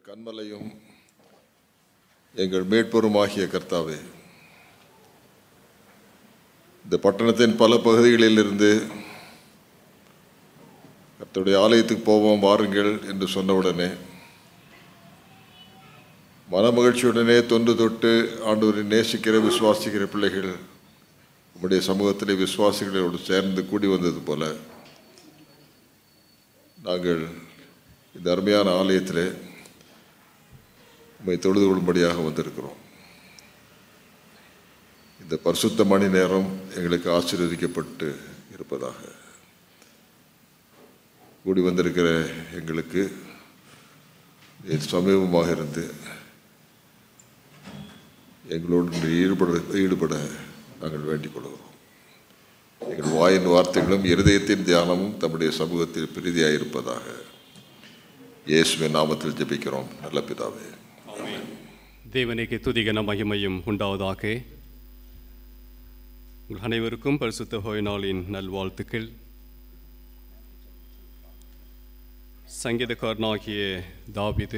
எங்கள் கண்மலையும் எங்கள் மீட்பருமாகிய கர்த்தாவே, இந்த பட்டணத்தின் பல பகுதிகளிலிருந்து கர்த்தருடைய ஆலயத்துக்கு போவோம் வாருங்கள் என்று சொன்னவுடனே மனமகிழ்ச்சியுடனே தொன்று தொட்டு ஆண்டவரை நேசிக்கிற விசுவாசிக்கிற பிள்ளைகள் நம்முடைய சமூகத்திலே விசுவாசிகளோடு சேர்ந்து கூடி வந்தது போல நாங்கள் இந்த அருமையான ஆலயத்திலே உம்மை தொழுது கொள்ளும்படியாக வந்திருக்கிறோம். இந்த பரிசுத்த மணி நேரம் எங்களுக்கு ஆசீர்வதிக்கப்பட்டு இருப்பதாக. கூடி வந்திருக்கிற எங்களுக்கு சமீபமாக இருந்து எங்களோடு ஈடுபட நாங்கள் வேண்டிக் கொள்கிறோம். எங்கள் வாயின் வார்த்தைகளும் இருதயத்தின் தியானமும் தம்முடைய சமூகத்தில் பிரீதியாக இருப்பதாக இயேசுவின் நாமத்தில் ஜெபிக்கிறோம் நல்ல பிதாவே. தேவனுக்கு துதிகன மகிமையும் உண்டாவதாக. உங்கள் அனைவருக்கும் பரிசுத்த ஓய்வு நாளின் நல்வாழ்த்துக்கள். சங்கீதக்காரனாகிய தாவீது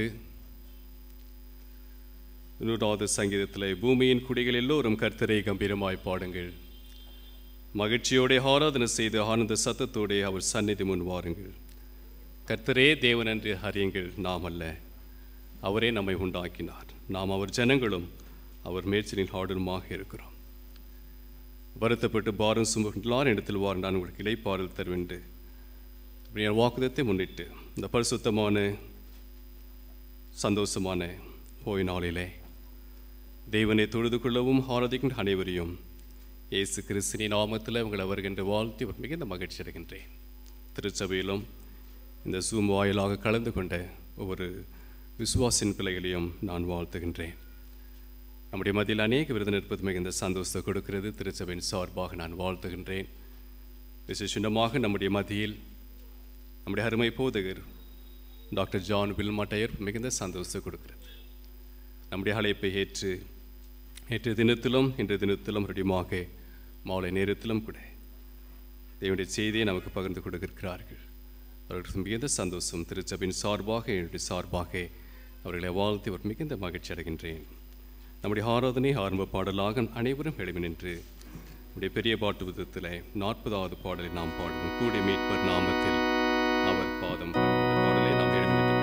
100வது சங்கீதத்தில் பூமியின் குடிகள் எல்லோரும் கர்த்தரை கம்பீரமாய் பாடுங்கள், மகிழ்ச்சியோടെ ஆராதனை செய்து ஆனந்த சத்தத்தோടെ அவர் சந்நிதி முன் வாருங்கள். கர்த்தரே தேவன் என்று அறியுங்கள், நாம் அல்ல, அவரே நம்மை உண்டாக்கினார், நாம் அவர் ஜனங்களும் அவர் மேய்ச்சலின் ஆடுமாக இருக்கிறோம். வருத்தப்பட்டு பாரம் சுமக்கின்றார் இடத்தில் வார், நான் உங்களுக்கு இளைப்பாறுதல் தருவேண்டு வாக்குதத்தை முன்னிட்டு இந்த பரிசுத்தமான சந்தோஷமான ஓய்வு நாளிலே தேவனை தொழுது கொள்ளவும் ஆராதிக்கின்ற அனைவரையும் இயேசு கிறிஸ்துவின் நாமத்தில் உங்களை வருகின்ற வாழ்த்தி மிகுந்த மகிழ்ச்சி அடைகின்றேன். திருச்சபையிலும் இந்த ஜூம் வாயிலாக கலந்து கொண்ட ஒவ்வொரு விசுவாசின் பிள்ளைகளையும் நான் வாழ்த்துகின்றேன். நம்முடைய மத்தியில் அநேக விருது நிற்பது மிகுந்த சந்தோஷத்தை கொடுக்கிறது. திருச்சபையின் சார்பாக நான் வாழ்த்துகின்றேன். விசேஷமாக நம்முடைய மத்தியில் நம்முடைய அருமை போதகர் டாக்டர் ஜான் வில்மாட்டையர் மிகுந்த சந்தோஷத்தை கொடுக்கிறது. நம்முடைய அழைப்பை நேற்று தினத்திலும் இன்றைய தினத்திலும் ரெடியாக மாலை நேரத்திலும் கூட தேவனுடைய செய்தியை நமக்கு பகிர்ந்து கொடுக்கிறார்கள். அவர்களுக்கு மிகுந்த சந்தோஷம். திருச்சபையின் சார்பாக என்னுடைய சார்பாக அவர்களை வாழ்த்தி ஒரு மிகுந்த மகிழ்ச்சி அடைகின்றேன். நம்முடைய ஆராதனை ஆரம்ப பாடலாக அனைவரும் எழுப்பி நின்று நம்முடைய பெரிய பாட்டு விதத்தில் 40வது பாடலை நாம் பாடுவோம். கூடி மீட்பர் நாமத்தில் அவர் பாதம் பாடலை நாம் எழுப்பி நின்று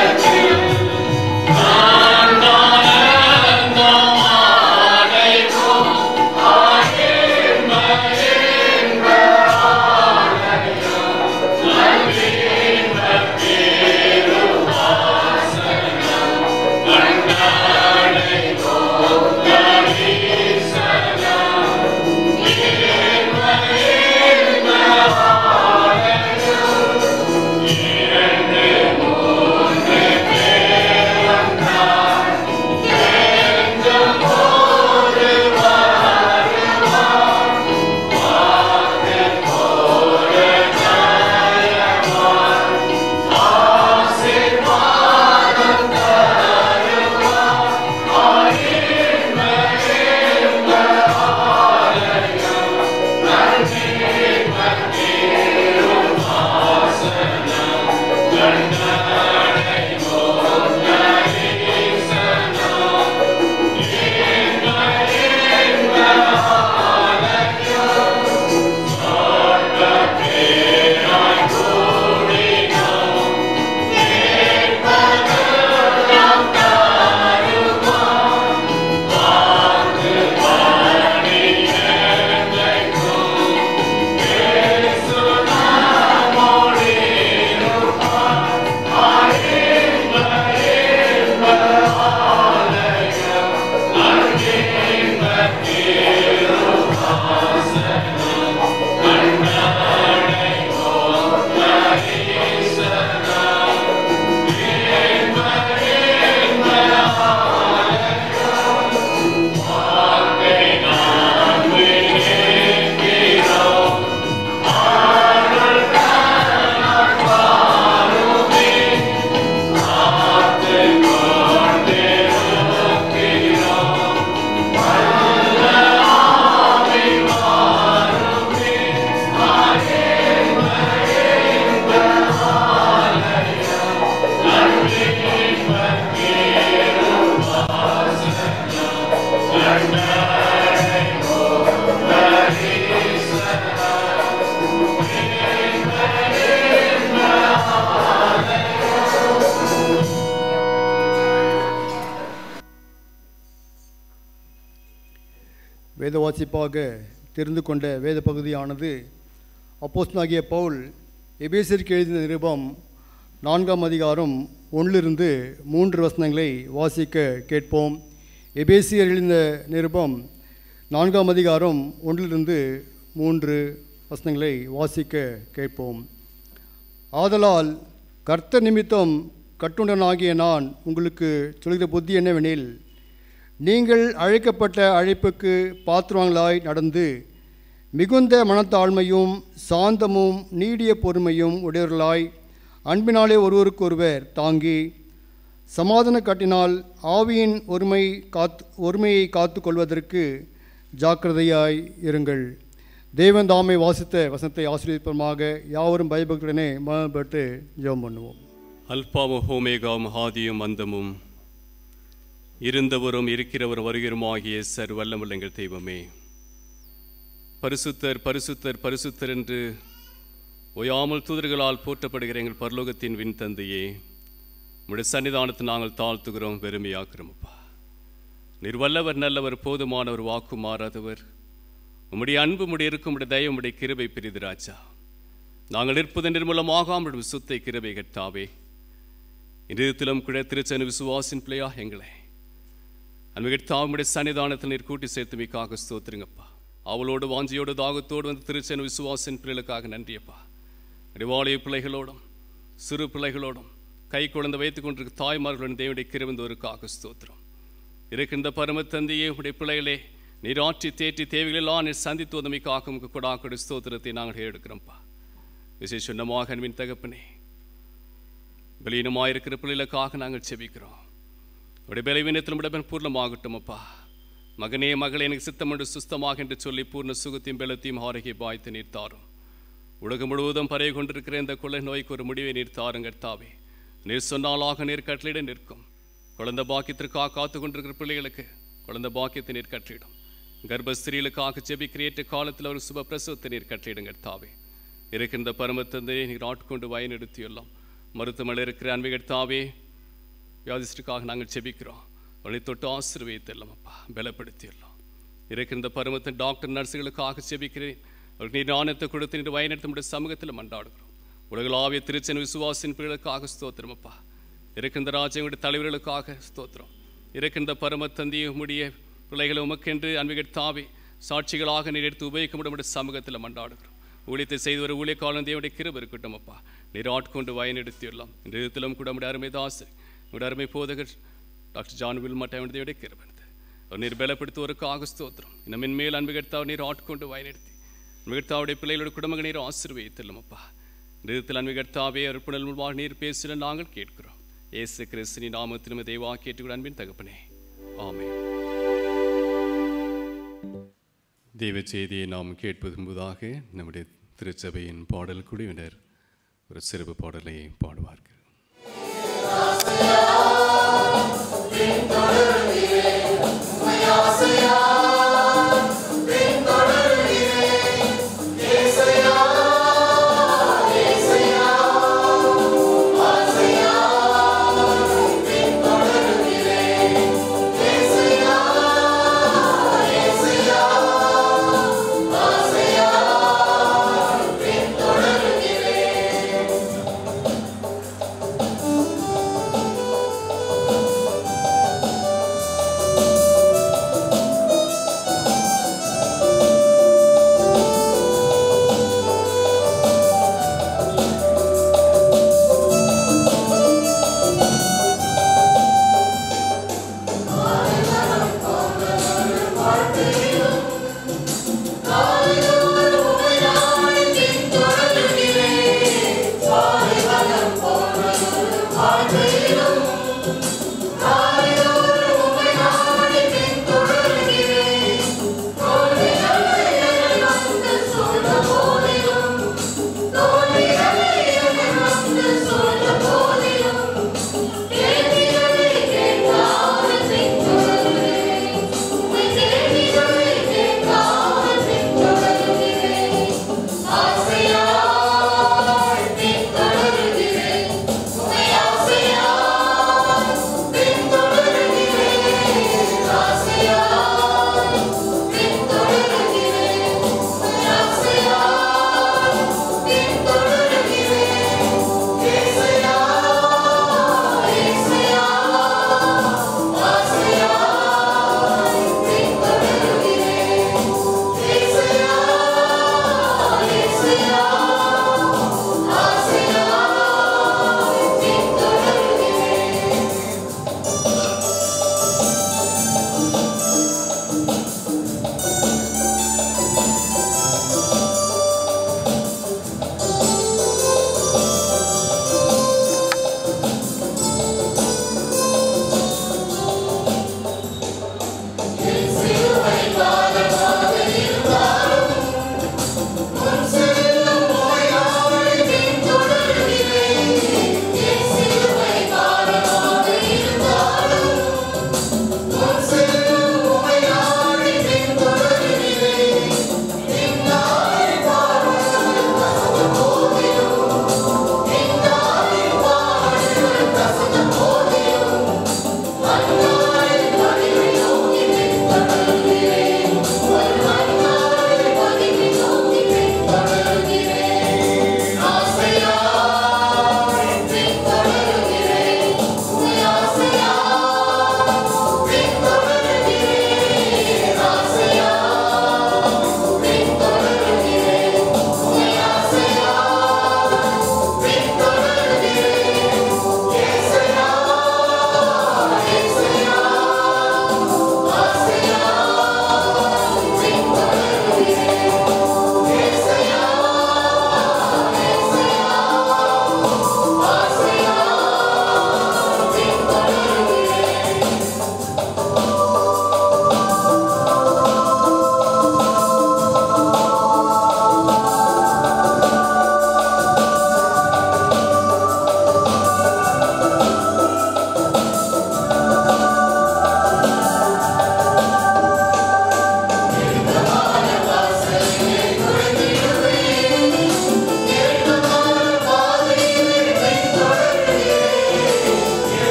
Oh வேத வாசிப்பாக தெரிந்து கொண்ட வேத பகுதியானது அப்போஸ்தலனாகிய பவுல் எபேசியருக்கு எழுதின நிருபம் 4ஆம் அதிகாரம் 1-3 வசனங்களை வாசிக்க கேட்போம். எபேசியர் எழுதின நிருபம் 4ஆம் அதிகாரம் 1-3 வசனங்களை வாசிக்க கேட்போம். ஆதலால் கர்த்தர் நிமித்தம் கட்டுண்டனாகிய நான் உங்களுக்கு சொல்கிற புத்தி என்னவெனில், நீங்கள் அழைக்கப்பட்ட அழைப்புக்கு பாத்திரங்களாய் நடந்து மிகுந்த மனத்தாழ்மையும் சாந்தமும் நீடிய பொறுமையும் உடையவர்களாய் அன்பினாலே ஒருவருக்கொருவர் தாங்கி சமாதான கட்டினால் ஆவியின் ஒருமையை காத்து கொள்வதற்கு ஜாக்கிரதையாய் இருங்கள். தேவன் தாமை வாசித்த வசனத்தை ஆசீர்வதிப்பதாக யாவரும் பயபக்தனே மனப்பட்டு ஜெபம் பண்ணுவோம். அல்பாவும் ஓமேகாவும் ஆதியும் அந்தமும் இருந்தவரும் இருக்கிறவரும் வருகிறமாகிய சர்வல்லமுள்ள எங்கள் தெய்வமே, பரிசுத்தர் பரிசுத்தர் பரிசுத்தர் என்று ஓயாமல் தூதர்களால் போற்றப்படுகிற எங்கள் பரலோகத்தின் விண் தந்தையே, உம்முடைய சன்னிதானத்தை நாங்கள் தாழ்த்துகிறோம், வெறுமையாக்குறோம். அப்பா, நீர் வல்லவர், நல்லவர், போதுமானவர், வாக்கு மாறாதவர். உம்முடைய அன்பு, உம்முடைய இருக்கும், உம்முடைய தயவு, உம்முடைய கிருபை பெரிது ராஜா. நாங்கள் நிற்பது நிர்மூலமாக உம்முடைய சுத்தை கிருபை கர்த்தாவே. இன்றிலும் கூட திருச்சன விசுவாசின் பிள்ளையாக எங்களை அன்பு கர்த்தாவே, உம்முடைய சன்னிதானத்தில் நீர் கூட்டி சேர்த்து மிக்காக ஸ்தோத்திரங்கப்பா. அவளோடு வாஞ்சியோடு தாகத்தோடு வந்து திருச்சன விசுவாசின் பிள்ளைகளுக்காக நன்றியப்பா. வாலிய பிள்ளைகளோடும் சிறு பிள்ளைகளோடும் கை குழந்தை வைத்துக் கொண்டிருக்க தாய்மார்களுடன் தேவனுடைய கிருபைந்தோருக்காக ஸ்தோத்திரம். இருக்கின்ற பரம தந்தையே, உடைய பிள்ளைகளே நீர் ஆற்றி தேற்றி தேவைகளெல்லாம் நீர் சந்தித்து வந்தமைக்காக உமக்கு கொடாக்கொடு ஸ்தோத்திரத்தை நாங்கள் எடுக்கிறோம்ப்பா. விசேஷமாக அன்பின் தகப்பனே, பலீனமாயிருக்கிற பிள்ளைகளுக்காக நாங்கள் செபிக்கிறோம். உடைய பலவீனத்தில் உடைய பூர்ணமாகட்டும் அப்பா. மகனே மகளே, எனக்கு சித்தம் என்று சுஸ்தமாக என்று சொல்லி பூர்ண சுகத்தையும் பலத்தையும் ஆரோக்கிய பாய்த்து நீர் தாரும். உலகம் முழுவதும் பரவி கொண்டிருக்கிற இந்த கொள்ளை நோய்க்கு ஒரு முடிவை நீர் தாருங்க கர்த்தாவே. நீர் சொன்னாலாக நீர் கட்டளையிட நிற்கும். குழந்தை பாக்கியத்திற்காக காத்து கொண்டிருக்கிற பிள்ளைகளுக்கு குழந்தை பாக்கியத்தை நீர் கட்டளையிடும். கர்ப்பஸ்திரீகளுக்காக செபிக்கிற காலத்தில் ஒரு சுப பிரசவத்தை நீர் கட்டளையிடுங்க கர்த்தாவே. இருக்கின்ற பரமத்தந்தையை நீர் ஆட்கொண்டு வயனெடுத்தியுள்ளோம். மருத்துவமனையில் இருக்கிற அன்பை கர்த்தாவே, வியாதிஸ்டுக்காக நாங்கள் செபிக்கிறோம். அவளை தொட்டு ஆசீர்வதித்தெல்லாம் அப்பா, பலப்படுத்தியுள்ளோம். இருக்கின்ற பரமத்தின் டாக்டர் நர்ஸுகளுக்காக செபிக்கிறேன். அவருக்கு நீர் ஞானத்தை கொடுத்து நீர் வயனெடுத்து நம்முடைய சமூகத்தில் மண்டாடுகிறோம். உலகளாவிய திருச்சென் விசுவாசின் பிள்ளைகளுக்காக ஸ்தோத்திரம் அப்பா. இருக்கின்ற ராஜ்யங்களுடைய தலைவர்களுக்காக ஸ்தோத்திரம். இருக்கின்ற பரமத்தந்தையை உம்முடைய பிள்ளைகளை உமக்கென்று அன்பிகர்த்தாவே சாட்சிகளாக நீர் எடுத்து உபயோகிக்க முடியும் சமூகத்தில் மண்டாடுகிறோம். ஊழியத்தை செய்து வர ஊழியக்காலம் தேவனுடைய கிருபை இருக்கட்டும் அப்பா. நீர் ஆட்கொண்டு வயனெடுத்தியுள்ளோம். இந்த விதத்திலும் கூட நம்முடைய அருமை தாசர், நம்முடைய அருமை போதகர் டாக்டர் ஜான் வில்மட் தேவனுடைய கிருபை அவர் நீர் பலப்படுத்துவோருக்காக ஸ்தோத்திரம். இன்னும் மென்மேல் அன்பிகர்த்தாவை நீர் ஆட்கொண்டு வயனெடுத்தி அன்பிகர்த்தாவுடைய பிள்ளைகளோட குடும்பங்கள் நீர் ஆசீர்வதித்தல்லும் அப்பா. இந்த விதத்தில் அன்பிகர்த்தாவே அர்ப்பணல் மூலமாக நீர் பேசுகிற நாங்கள் கேட்கிறோம். இயேசு கிறிஸ்துவின் நாமத்திலும் தெய்வா கேட்டுக்கூட அன்பின் தகப்பனே, ஆமென். தெய்வ செய்தியை நாம் கேட்பது முன்பதாக நம்முடைய திருச்சபையின் பாடல் குழுவினர் ஒரு சிறப்பு பாடலை பாடுவார்கள். Thank you.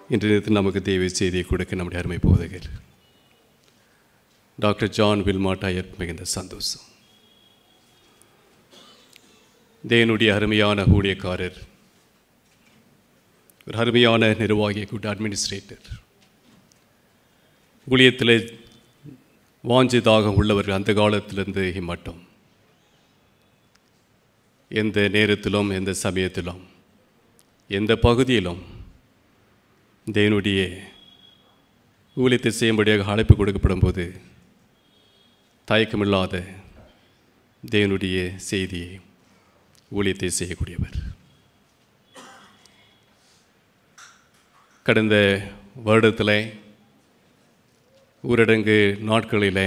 இன்றைய நேரத்தில் நமக்கு தேவை செய்தியை கொடுக்க நம்முடைய அருமை போதகர் டாக்டர் ஜான் வில்மாட் ஐயர் மிகுந்த சந்தோஷம். தேவனுடைய அருமையான ஊழியக்காரர், ஒரு அருமையான நிர்வாகி, குட் அட்மினிஸ்ட்ரேட்டர், ஊழியத்தில் வாஞ்சிதாக உள்ளவர்கள் அந்த காலத்திலிருந்து இம்மட்டும் எந்த நேரத்திலும் எந்த சமயத்திலும் எந்த பகுதியிலும் தேவனுடைய ஊழியத்தை செய்யும்படியாக அழைப்பு கொடுக்கப்படும் போது தயக்கமில்லாத தேவனுடைய செய்தியை ஊழியத்தை செய்யக்கூடியவர். கடந்த வருடத்தில் ஊரடங்கு நாட்களில்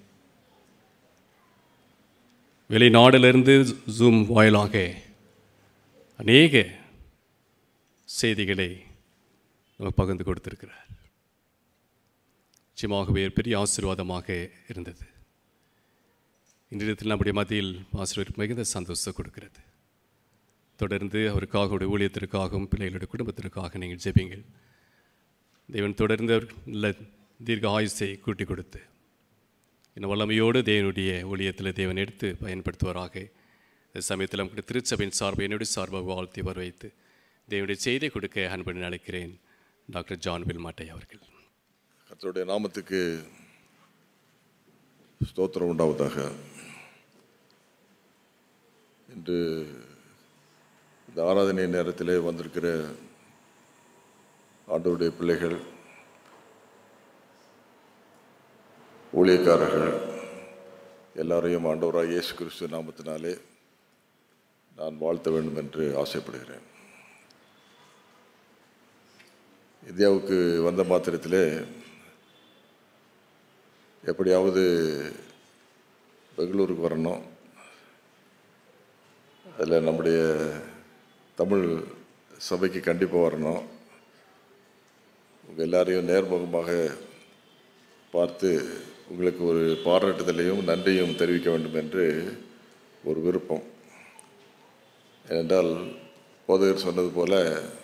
வெளிநாட்டிலிருந்து ஜூம் வாயிலாக அநேக செய்திகளை நமக்கு பகிர்ந்து கொடுத்திருக்கிறார். நிச்சயமாகவே பெரிய ஆசீர்வாதமாக இருந்தது. இன்றைய நம்முடைய மத்தியில் ஆசீர்வாதம் மிகுந்த சந்தோஷத்தை கொடுக்கிறது. தொடர்ந்து அவருக்காக, அவருடைய ஊழியத்திற்காகவும் பிள்ளைகளுடைய குடும்பத்திற்காக நீங்கள் ஜெபிங்கள். தேவன் தொடர்ந்து நல்ல தீர்க்க ஆயுசை கூட்டி கொடுத்து இன்னும் வல்லமையோடு தேவனுடைய ஊழியத்தில் தேவன் எடுத்து பயன்படுத்துவாராக. இந்த சமயத்தில் நமக்கு திருச்சபையின் சார்பை என்னுடைய சார்பாக வாழ்த்தி வரவைத்து தேவனுடைய செய்தி கொடுக்க அன்புடன் அழைக்கிறேன் டாக்டர் ஜான் வில்மாட்டை அவர்கள். கர்த்தருடைய நாமத்துக்கு ஸ்தோத்திரம் உண்டாவதாக. இன்று இந்த ஆராதனை நேரத்திலே வந்திருக்கிற ஆண்டவருடைய பிள்ளைகள், ஊழியக்காரர்கள் எல்லாரையும் ஆண்டவராக இயேசு கிறிஸ்து நாமத்தினாலே நான் வாழ்த்த வேண்டும் என்று ஆசைப்படுகிறேன். இந்தியாவுக்கு வந்த மாத்திரத்திலே எப்படியாவது பெங்களூருக்கு வரணும், அதில் நம்முடைய தமிழ் சபைக்கு கண்டிப்பாக வரணும், உங்கள் எல்லாரையும் நேர்முகமாக பார்த்து உங்களுக்கு ஒரு பாராட்டுதலையும் நன்றியும் தெரிவிக்க வேண்டும் என்று ஒரு விருப்பம். ஏனென்றால் போதகர் சொன்னது போல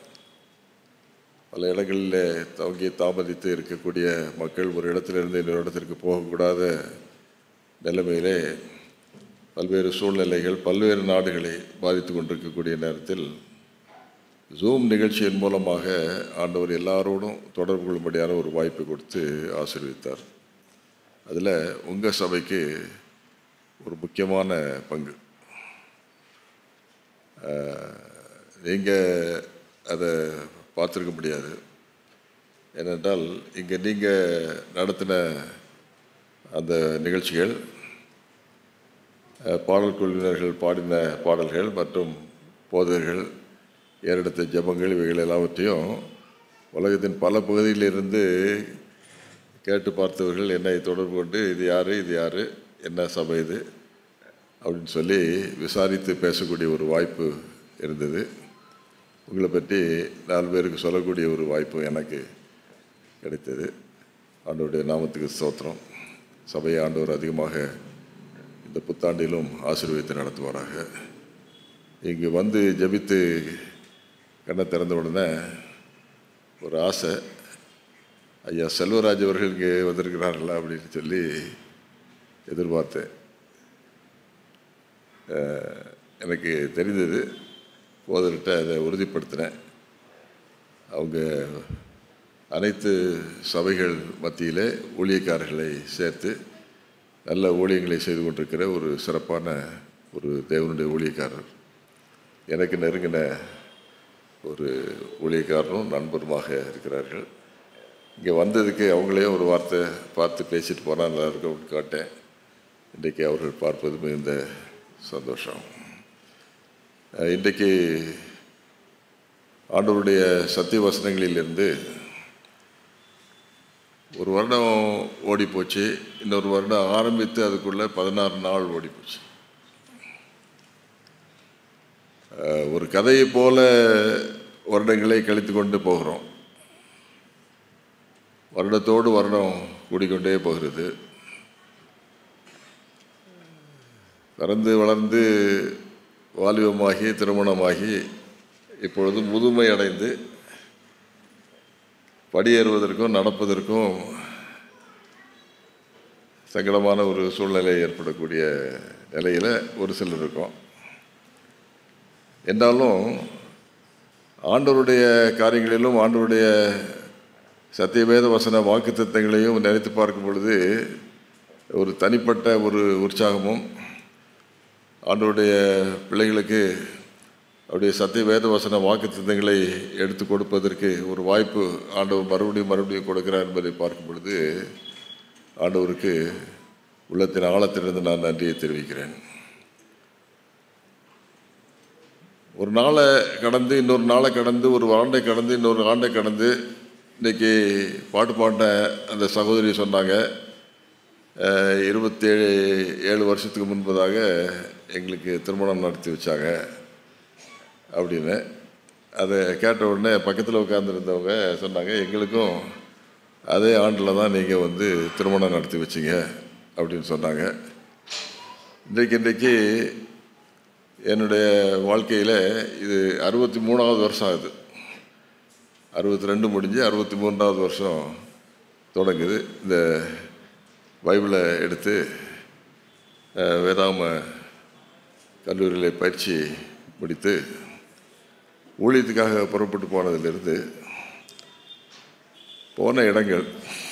பல இடங்களில் தங்கி தாமதித்து இருக்கக்கூடிய மக்கள் ஒரு இடத்திலிருந்து இன்னொரு இடத்திற்கு போகக்கூடாத நிலைமையிலே பல்வேறு சூழ்நிலைகள் பல்வேறு நாடுகளை பாதித்து கொண்டிருக்கக்கூடிய நேரத்தில் ஜூம் நிகழ்ச்சியின் மூலமாக ஆண்டவர் எல்லாரோடும் தொடர்பு கொள்ளும்படியான ஒரு வாய்ப்பை கொடுத்து ஆசீர்வதித்தார். அதில் உங்கள் சபைக்கு ஒரு முக்கியமான பங்கு. நீங்கள் அதை பார்த்துருக்க முடியாது. ஏனென்றால் இங்கே நீங்கள் நடத்தின அந்த நிகழ்ச்சிகள், பாடல் குழுவினர்கள் பாடின பாடல்கள் மற்றும் போதகர்கள் ஏறெடுத்த ஜெபங்கள், இவைகள் எல்லாவற்றையும் உலகத்தின் பல பகுதியிலிருந்து கேட்டு பார்த்தவர்கள் என்னை தொடர்பு கொண்டு இது யார், என்ன சபை இது அப்படின்னு சொல்லி விசாரித்து பேசக்கூடிய ஒரு வாய்ப்பு இருந்தது. உங்களை பற்றி 4 பேருக்கு சொல்லக்கூடிய ஒரு வாய்ப்பு எனக்கு கிடைத்தது. ஆண்டவருடைய நாமத்துக்கு ஸ்தோத்திரம். சபையை ஆண்டவர் அதிகமாக இந்த புத்தாண்டிலும் ஆசீர்வதித்து நடத்துவாராக. இங்கு வந்து ஜெபித்து கண்ணை திறந்த உடனே ஒரு ஆசை, ஐயா செல்வராஜ் அவர்கள் இங்கே வந்திருக்கிறார்களா அப்படின்னு சொல்லி எதிர்பார்த்தேன். எனக்கு தெரிந்தது, போதர்கிட்ட அதை உறுதிப்படுத்தினேன். அவங்க அனைத்து சபைகள் மத்தியிலே ஊழியக்காரர்களை சேர்த்து நல்ல ஊழியங்களை செய்து கொண்டிருக்கிற ஒரு சிறப்பான ஒரு தேவனுடைய ஊழியக்காரர், எனக்கு நெருங்கின ஒரு ஊழியக்காரரும் நண்பருமாக இருக்கிறார்கள். இங்கே வந்ததுக்கு அவங்களே ஒரு வார்த்தை பார்த்து பேசிட்டு போனால் நல்லா இருக்கும் அப்படின்னு காட்டேன். இன்றைக்கு அவர்கள் பார்ப்பது மிகுந்த சந்தோஷம். இன்றைக்கு ஆண்டவருடைய சத்திய வசனங்களிலிருந்து ஒரு வருடம் ஓடிப்போச்சு, இன்னொரு வருடம் ஆரம்பித்து அதுக்குள்ளே 16 நாள் ஓடிப்போச்சு. ஒரு கதையை போல வருடங்களை கழித்து கொண்டு போகிறோம். வருடத்தோடு வருடம் கூடிக்கொண்டே போகிறது. பிறந்து வளர்ந்து வாலிபமாகி திருமணமாகி இப்பொழுது முதுமை அடைந்து படியேறுவதற்கும் நடப்பதற்கும் சங்கடமான ஒரு சூழ்நிலை ஏற்படக்கூடிய நிலையில் ஒரு சிலர் இருக்கும். என்றாலும் ஆண்டவருடைய காரியங்களிலும் ஆண்டவருடைய சத்தியவேத வசன வாக்குத்தத்தங்களையும் நினைத்து பார்க்கும் பொழுது ஒரு தனிப்பட்ட ஒரு உற்சாகமும், ஆண்டவருடைய பிள்ளைகளுக்கு அவருடைய சத்தியவேத வசன வாக்குத்தத்தங்களை எடுத்து கொடுப்பதற்கு ஒரு வாய்ப்பு ஆண்டவர் மறுபடியும் கொடுக்கிறார் என்பதை பார்க்கும் பொழுது ஆண்டவருக்கு உள்ளத்தின் ஆழத்திலிருந்து நான் நன்றியை தெரிவிக்கிறேன். ஒரு நாளை கடந்து இன்னொரு நாளை கடந்து, ஒரு ஆண்டை கடந்து இன்னொரு ஆண்டை கடந்து, இன்றைக்கி பாட்டு பாடின அந்த சகோதரி சொன்னாங்க, 27 வருஷத்துக்கு முன்பதாக எங்களுக்கு திருமணம் நடத்தி வச்சாங்க அப்படின்னு. அதை கேட்ட உடனே பக்கத்தில் உட்கார்ந்துருந்தவங்க சொன்னாங்க, எங்களுக்கும் அதே ஆண்டில் தான் நீங்கள் திருமணம் நடத்தி வச்சிங்க அப்படின்னு சொன்னாங்க. இன்றைக்கு என்னுடைய வாழ்க்கையில் இது 63வது வருஷம் ஆகுது. 62 முடிஞ்சு 63வது வருஷம் தொடங்குது. இந்த பைபிளை எடுத்து வேதாம கல்லூரியில் பயிற்சி முடித்து ஊழியத்துக்காக புறப்பட்டு போனதிலிருந்து போன இடங்கள்,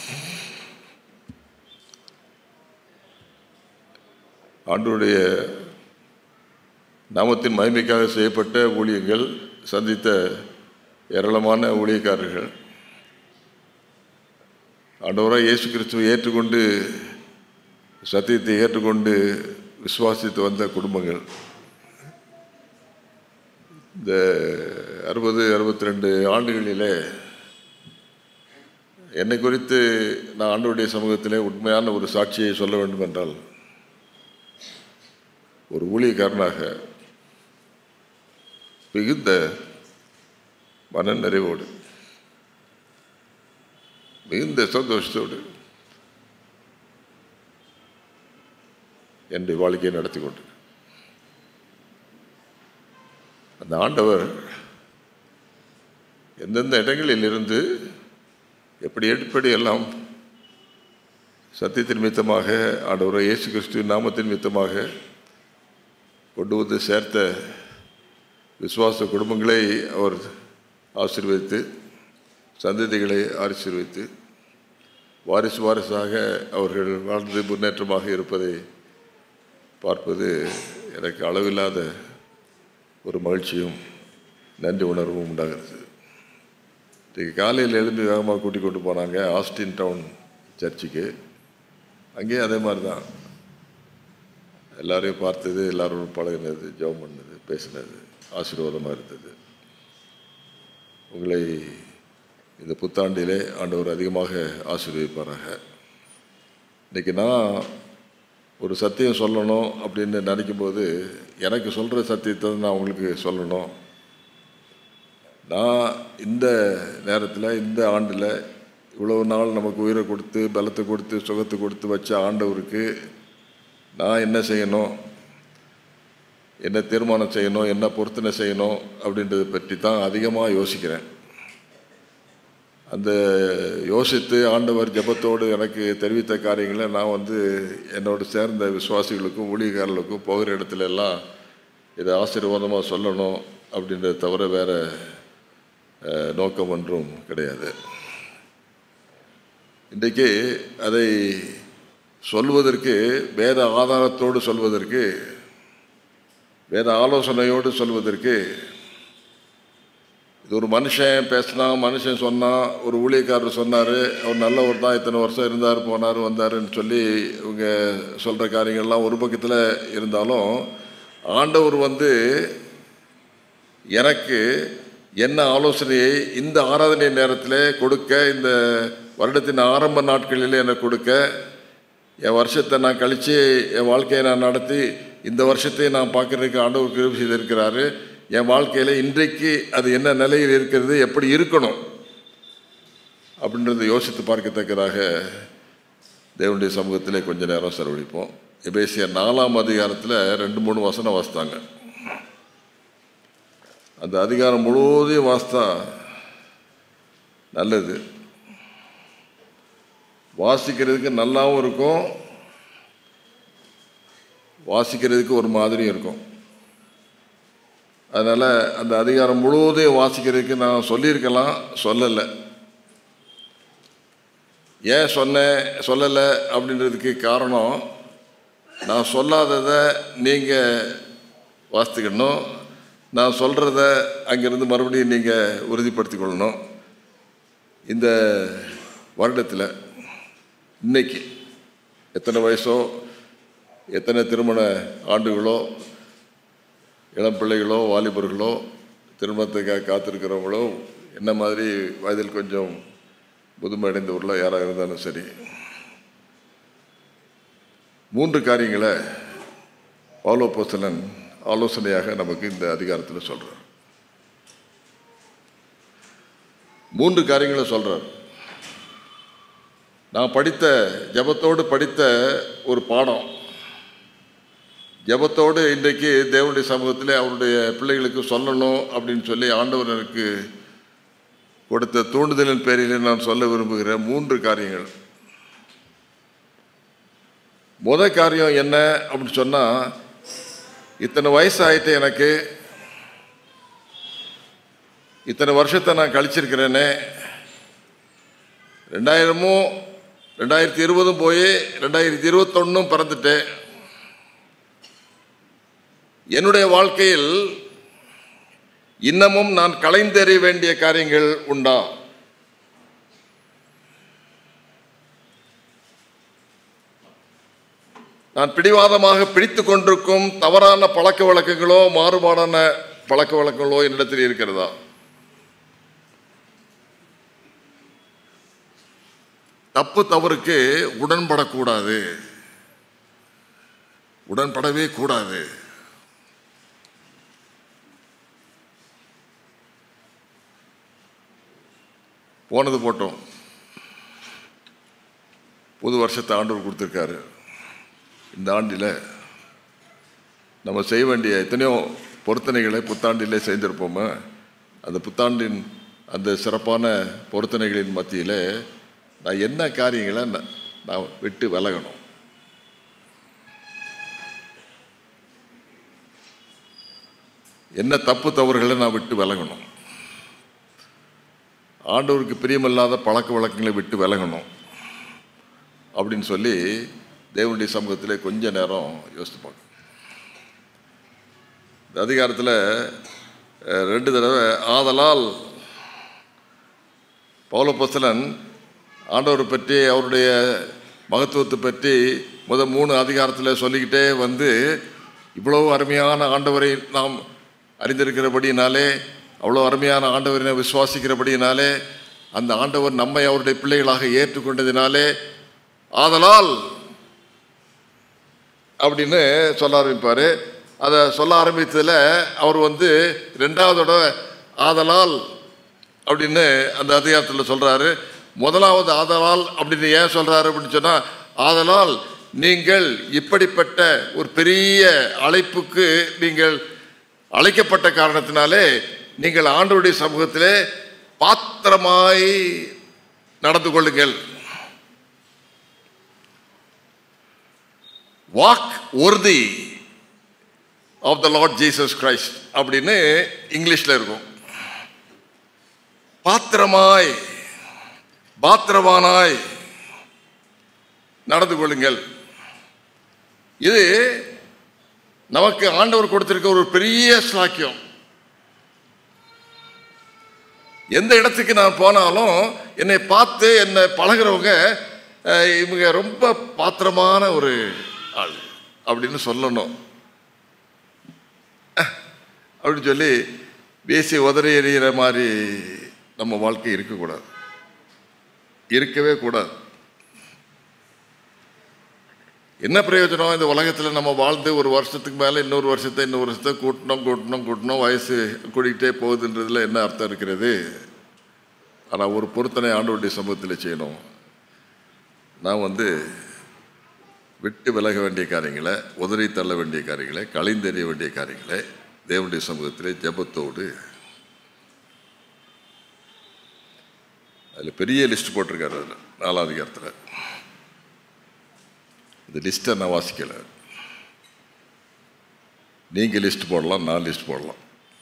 ஆண்டவருடைய நாமத்தின் மகிமைக்காக செய்யப்பட்ட ஊழியங்கள், சந்தித்த ஏராளமான ஊழியக்காரர்கள், ஆண்டவராக இயேசு கிறிஸ்துவை ஏற்றுக்கொண்டு சத்தியத்தை ஏற்றுக்கொண்டு விசுவாசித்து வந்த குடும்பங்கள், இந்த 62 ஆண்டுகளிலே என்னை குறித்து நான் ஆண்டவருடைய சமூகத்திலே உண்மையான ஒரு சாட்சியை சொல்ல வேண்டும் என்றால், ஒரு ஊழியக்காரனாக மிகுந்த மன நிறைவோடு, மிகுந்த சந்தோஷத்தோடு என்னுடைய வாழ்க்கையை நடத்தி கொண்டு அந்த ஆண்டவர் எந்தெந்த இடங்களில் இருந்து எப்படி எல்லாம் சத்தியத்தின் நிமித்தமாக, ஆண்டவர் இயேசு கிறிஸ்துவின் நாமத்தின் நிமித்தமாக கொண்டு சேர்த்த விசுவாச குடும்பங்களை அவர் ஆசீர்வதித்து, சந்ததிகளை ஆசீர்வதித்து, வாரிசாக அவர்கள் வாழ்ந்து முன்னேற்றமாக இருப்பதை பார்ப்பது எனக்கு அளவில்லாத ஒரு மகிழ்ச்சியும் நன்றி உணர்வும் உண்டாகிறது. இன்றைக்கு காலையில் எழுந்து வேகமாக கூட்டிக் கொண்டு போனாங்க ஆஸ்டின் டவுன் சர்ச்சுக்கு. அங்கேயும் அதே மாதிரி தான், எல்லாரையும் பார்த்தது, எல்லோரும் பழகினது, ஜெபம் பண்ணது, பேசினது ஆசீர்வாதமாக இருந்தது. உங்களை இந்த புத்தாண்டிலே ஆண்டவர் அதிகமாக ஆசீர்வதிப்பாராக. இன்றைக்கி நான் ஒரு சத்தியம் சொல்லணும் அப்படின்னு நினைக்கும்போது, எனக்கு சொல்கிற சத்தியத்தை நான் உங்களுக்கு சொல்லணும். நான் இந்த நேரத்தில், இந்த ஆண்டில் இவ்வளவு நாள் நமக்கு உயிரை கொடுத்து, பலத்தை கொடுத்து, சுகத்தை கொடுத்து வச்ச ஆண்டவருக்கு நான் என்ன செய்யணும், என்ன தீர்மானம் செய்யணும், என்ன பொருத்தனை செய்யணும் அப்படின்றத பற்றி தான் அதிகமாக யோசிக்கிறேன். அந்த யோசித்து ஆண்டவர் ஜெபத்தோடு எனக்கு தெரிவித்த காரியங்களை நான் என்னோடு சேர்ந்த விசுவாசிகளுக்கும் ஊழியக்காரர்களுக்கும் போகிற இடத்துல எல்லாம் இதை ஆசீர்வாதமாக சொல்லணும் அப்படின்றத தவிர வேறு நோக்கம் ஒன்றும் கிடையாது. இன்றைக்கு அதை சொல்வதற்கு, வேத ஆதாரத்தோடு சொல்வதற்கு, வேத ஆலோசனையோடு சொல்வதற்கு, இது ஒரு மனுஷன் பேசினா, மனுஷன் சொன்னால், ஒரு ஊழியக்காரர் சொன்னார், அவர் நல்லவர் தான், இத்தனை வருஷம் இருந்தார், போனார், வந்தாருன்னு சொல்லி இவங்க சொல்கிற காரியங்கள்லாம் ஒரு பக்கத்தில் இருந்தாலும், ஆண்டவர் எனக்கு என்ன ஆலோசனையை இந்த ஆராதனை நேரத்தில் கொடுக்க, இந்த வருடத்தின் ஆரம்ப நாட்களில் எனக்கு கொடுக்க, என் வருஷத்தை நான் கழித்து என் வாழ்க்கையை நான் நடத்தி இந்த வருஷத்தை நான் பார்க்குறதுக்கு ஆண்டவர் கிருபை செய்திருக்கிறாரு. என் வாழ்க்கையில் இன்றைக்கு அது என்ன நிலையில் இருக்கிறது, எப்படி இருக்கணும் அப்படின்றத யோசித்து பார்க்கத்தக்கதாக தேவனுடைய சமூகத்திலே கொஞ்ச நேரம் செலவழிப்போம். எபேசியர் 4ஆம் அதிகாரத்தில் 2-3 வசனம் வாசித்தாங்க. அந்த அதிகாரம் முழுவதையும் வாசித்தா நல்லது. வாசிக்கிறதுக்கு நல்லாவும் இருக்கும், வாசிக்கிறதுக்கு ஒரு மாதிரியும் இருக்கும். அதனால் அந்த அதிகாரம் முழுவதையும் வாசிக்கிறதுக்கு நான் சொல்லியிருக்கலாம், சொல்லலை. ஏன் சொல்லலை அப்படின்றதுக்கு காரணம், நான் சொல்லாததை நீங்கள் வாசித்துக்கணும், நான் சொல்கிறத அங்கேருந்து மறுபடியும் நீங்கள் உறுதிப்படுத்தி கொள்ளணும். இந்த வருடத்தில் இன்னைக்கு எத்தனை வயசோ, எத்தனை திருமண ஆண்டுகளோ, இளம் பிள்ளைகளோ, வாலிபர்களோ, திருமணத்துக்காக காத்திருக்கிறவங்களோ, என்ன மாதிரி வயதில் கொஞ்சம் முதுமை அடைந்தவர்களோ யாராக இருந்தாலும் சரி, 3 காரியங்களை பவுல் அப்போஸ்தலன் ஆலோசனையாக நமக்கு இந்த அதிகாரத்தில் சொல்கிறார். 3 காரியங்களை சொல்கிறார். நான் படித்த ஜெபத்தோடு படித்த ஒரு பாடம், ஜெபத்தோடு இன்றைக்கு தேவனுடைய சமூகத்தில் அவருடைய பிள்ளைகளுக்கு சொல்லணும் அப்படின்னு சொல்லி ஆண்டவர் எனக்கு கொடுத்த தூண்டுதலின் பேரில் நான் சொல்ல விரும்புகிற 3 காரியங்கள். முதல் காரியம் என்ன அப்படின்னு சொன்னால், இத்தனை வயசு ஆகிட்டு எனக்கு, இத்தனை வருஷத்தை நான் கழிச்சிருக்கிறேனே, 2020 போய் 2021 பிறந்துட்டேன். என்னுடைய வாழ்க்கையில் இன்னமும் நான் களைந்தெறிய வேண்டிய காரியங்கள் உண்டா? நான் பிடிவாதமாக பிடித்து கொண்டிருக்கும் தவறான பழக்க வழக்கங்களோ, மாறுபாடான பழக்க வழக்கங்களோ என்னிடத்தில் இருக்கிறதா? தப்பு தவறுக்கு உடன்படக்கூடாது, உடன்படவே கூடாது. போனது போட்டோம், புது வருஷத்தை ஆண்டவர் கொடுத்துருக்காரு. இந்த ஆண்டில் நம்ம செய்ய வேண்டிய எத்தனையோ பொருத்தனைகளை புத்தாண்டிலே செய்திருப்போமே, அந்த புத்தாண்டின் அந்த சிறப்பான பொருத்தனைகளின் மத்தியில் நான் என்ன காரியங்களை நான் விட்டு விலகணும்? என்ன தப்பு தவறுகளை நான் விட்டு விலகணும்? ஆண்டவருக்கு பிரியமில்லாத பழக்க வழக்கங்களை விட்டு விலகணும் அப்படின்னு சொல்லி தேவனுடைய சமூகத்தில் கொஞ்ச நேரம் யோசித்து பார்க்கணும். இந்த அதிகாரத்தில் 2 தடவை ஆதலால் பவுல் அப்போஸ்தலன் ஆண்டவரை பற்றி, அவருடைய மகத்துவத்தை பற்றி 3 அதிகாரத்தில் சொல்லிக்கிட்டே வந்து, இவ்வளவு அருமையான ஆண்டவரை நாம் அறிந்திருக்கிறபடினாலே, அவ்வளோ அருமையான ஆண்டவரை விசுவாசிக்கிறபடினாலே, அந்த ஆண்டவர் நம்மை அவருடைய பிள்ளைகளாக ஏற்றுக்கொண்டதினாலே ஆதலால் அப்படின்னு சொல்ல ஆரம்பிப்பார். அதை சொல்ல ஆரம்பித்ததில் அவர் 2வது தடவை ஆதலால் அப்படின்னு அந்த அதிகாரத்தில் சொல்கிறாரு. முதலாவது ஆதலால் அப்படின்னு ஏன் சொல்கிறாரு அப்படின்னு சொன்னால், ஆதலால் நீங்கள் இப்படிப்பட்ட ஒரு பெரிய அழைப்புக்கு நீங்கள் அழைக்கப்பட்ட காரணத்தினாலே நீங்கள் ஆண்டவருடைய சமூகத்திலே பாத்திரமாய் நடந்து கொள்ளுங்கள். Walk worthy of the Lord Jesus Christ அப்படின்னு இங்கிலீஷில் இருக்கும். பாத்திரமாய், பாத்திரவானாய் நடந்து கொள்ளுங்கள். இது நமக்கு ஆண்டவர் கொடுத்திருக்க ஒரு பெரிய சாக்கியம். எந்த இடத்துக்கு நான் போனாலும் என்னை பார்த்து என்னை பழகிறவங்க, இவங்க ரொம்ப பாத்திரமான ஒரு ஆள் அப்படின்னு சொல்லணும். அப்படின்னு சொல்லி பேசி உதறி எறிகிற மாதிரி நம்ம வாழ்க்கை இருக்கக்கூடாது, இருக்கவே கூடாது. என்ன பிரயோஜனம்? இந்த உலகத்தில் நம்ம வாழ்ந்து ஒரு வருஷத்துக்கு மேலே இன்னொரு வருஷத்தை கூட்டணும், வயசு கூட்டிகிட்டே போகுதுன்றதுல என்ன அர்த்தம் இருக்கிறது? ஆனால் ஒரு பொருத்தனை ஆண்டவருடைய சமூகத்தில் செய்யணும். நான் விட்டு விலக வேண்டிய காரியங்களை, உதறி தள்ள வேண்டிய காரியங்களை, களைந்தெறிய வேண்டிய காரியங்களை தேவனுடைய சமூகத்திலே ஜெபத்தோடு அதில் பெரிய லிஸ்ட் போட்டிருக்காரு. அதில் 4ஆம் அதிகாரத்தில் இந்த லிஸ்ட்டை நான் வாசிக்கலை. நீங்கள் லிஸ்ட் போடலாம், நான் லிஸ்ட் போடலாம்.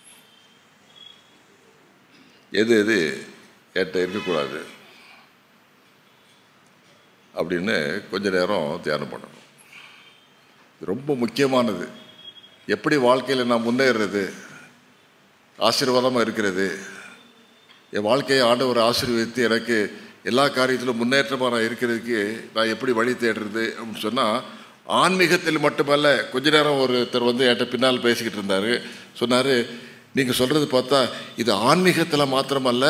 எது எது கேட்ட இருக்கக்கூடாது அப்படின்னு கொஞ்ச நேரம் தியானம் பண்ணணும். ரொம்ப முக்கியமானது. எப்படி வாழ்க்கையில் நான் முன்னேறது, ஆசீர்வாதமாக இருக்கிறது, என் வாழ்க்கையை ஆண்டவர் ஆசீர்வதித்து எனக்கு எல்லா காரியத்திலும் முன்னேற்றமாக நான் இருக்கிறதுக்கு நான் எப்படி வழி தேடுறது அப்படின்னு சொன்னால், ஆன்மீகத்தில் மட்டுமல்ல. கொஞ்ச நேரம் ஒருத்தர் என்கிட்ட பின்னால் பேசிக்கிட்டு இருந்தார். சொன்னார், நீங்கள் சொல்கிறது பார்த்தா இது ஆன்மீகத்தில் மாத்திரமல்ல,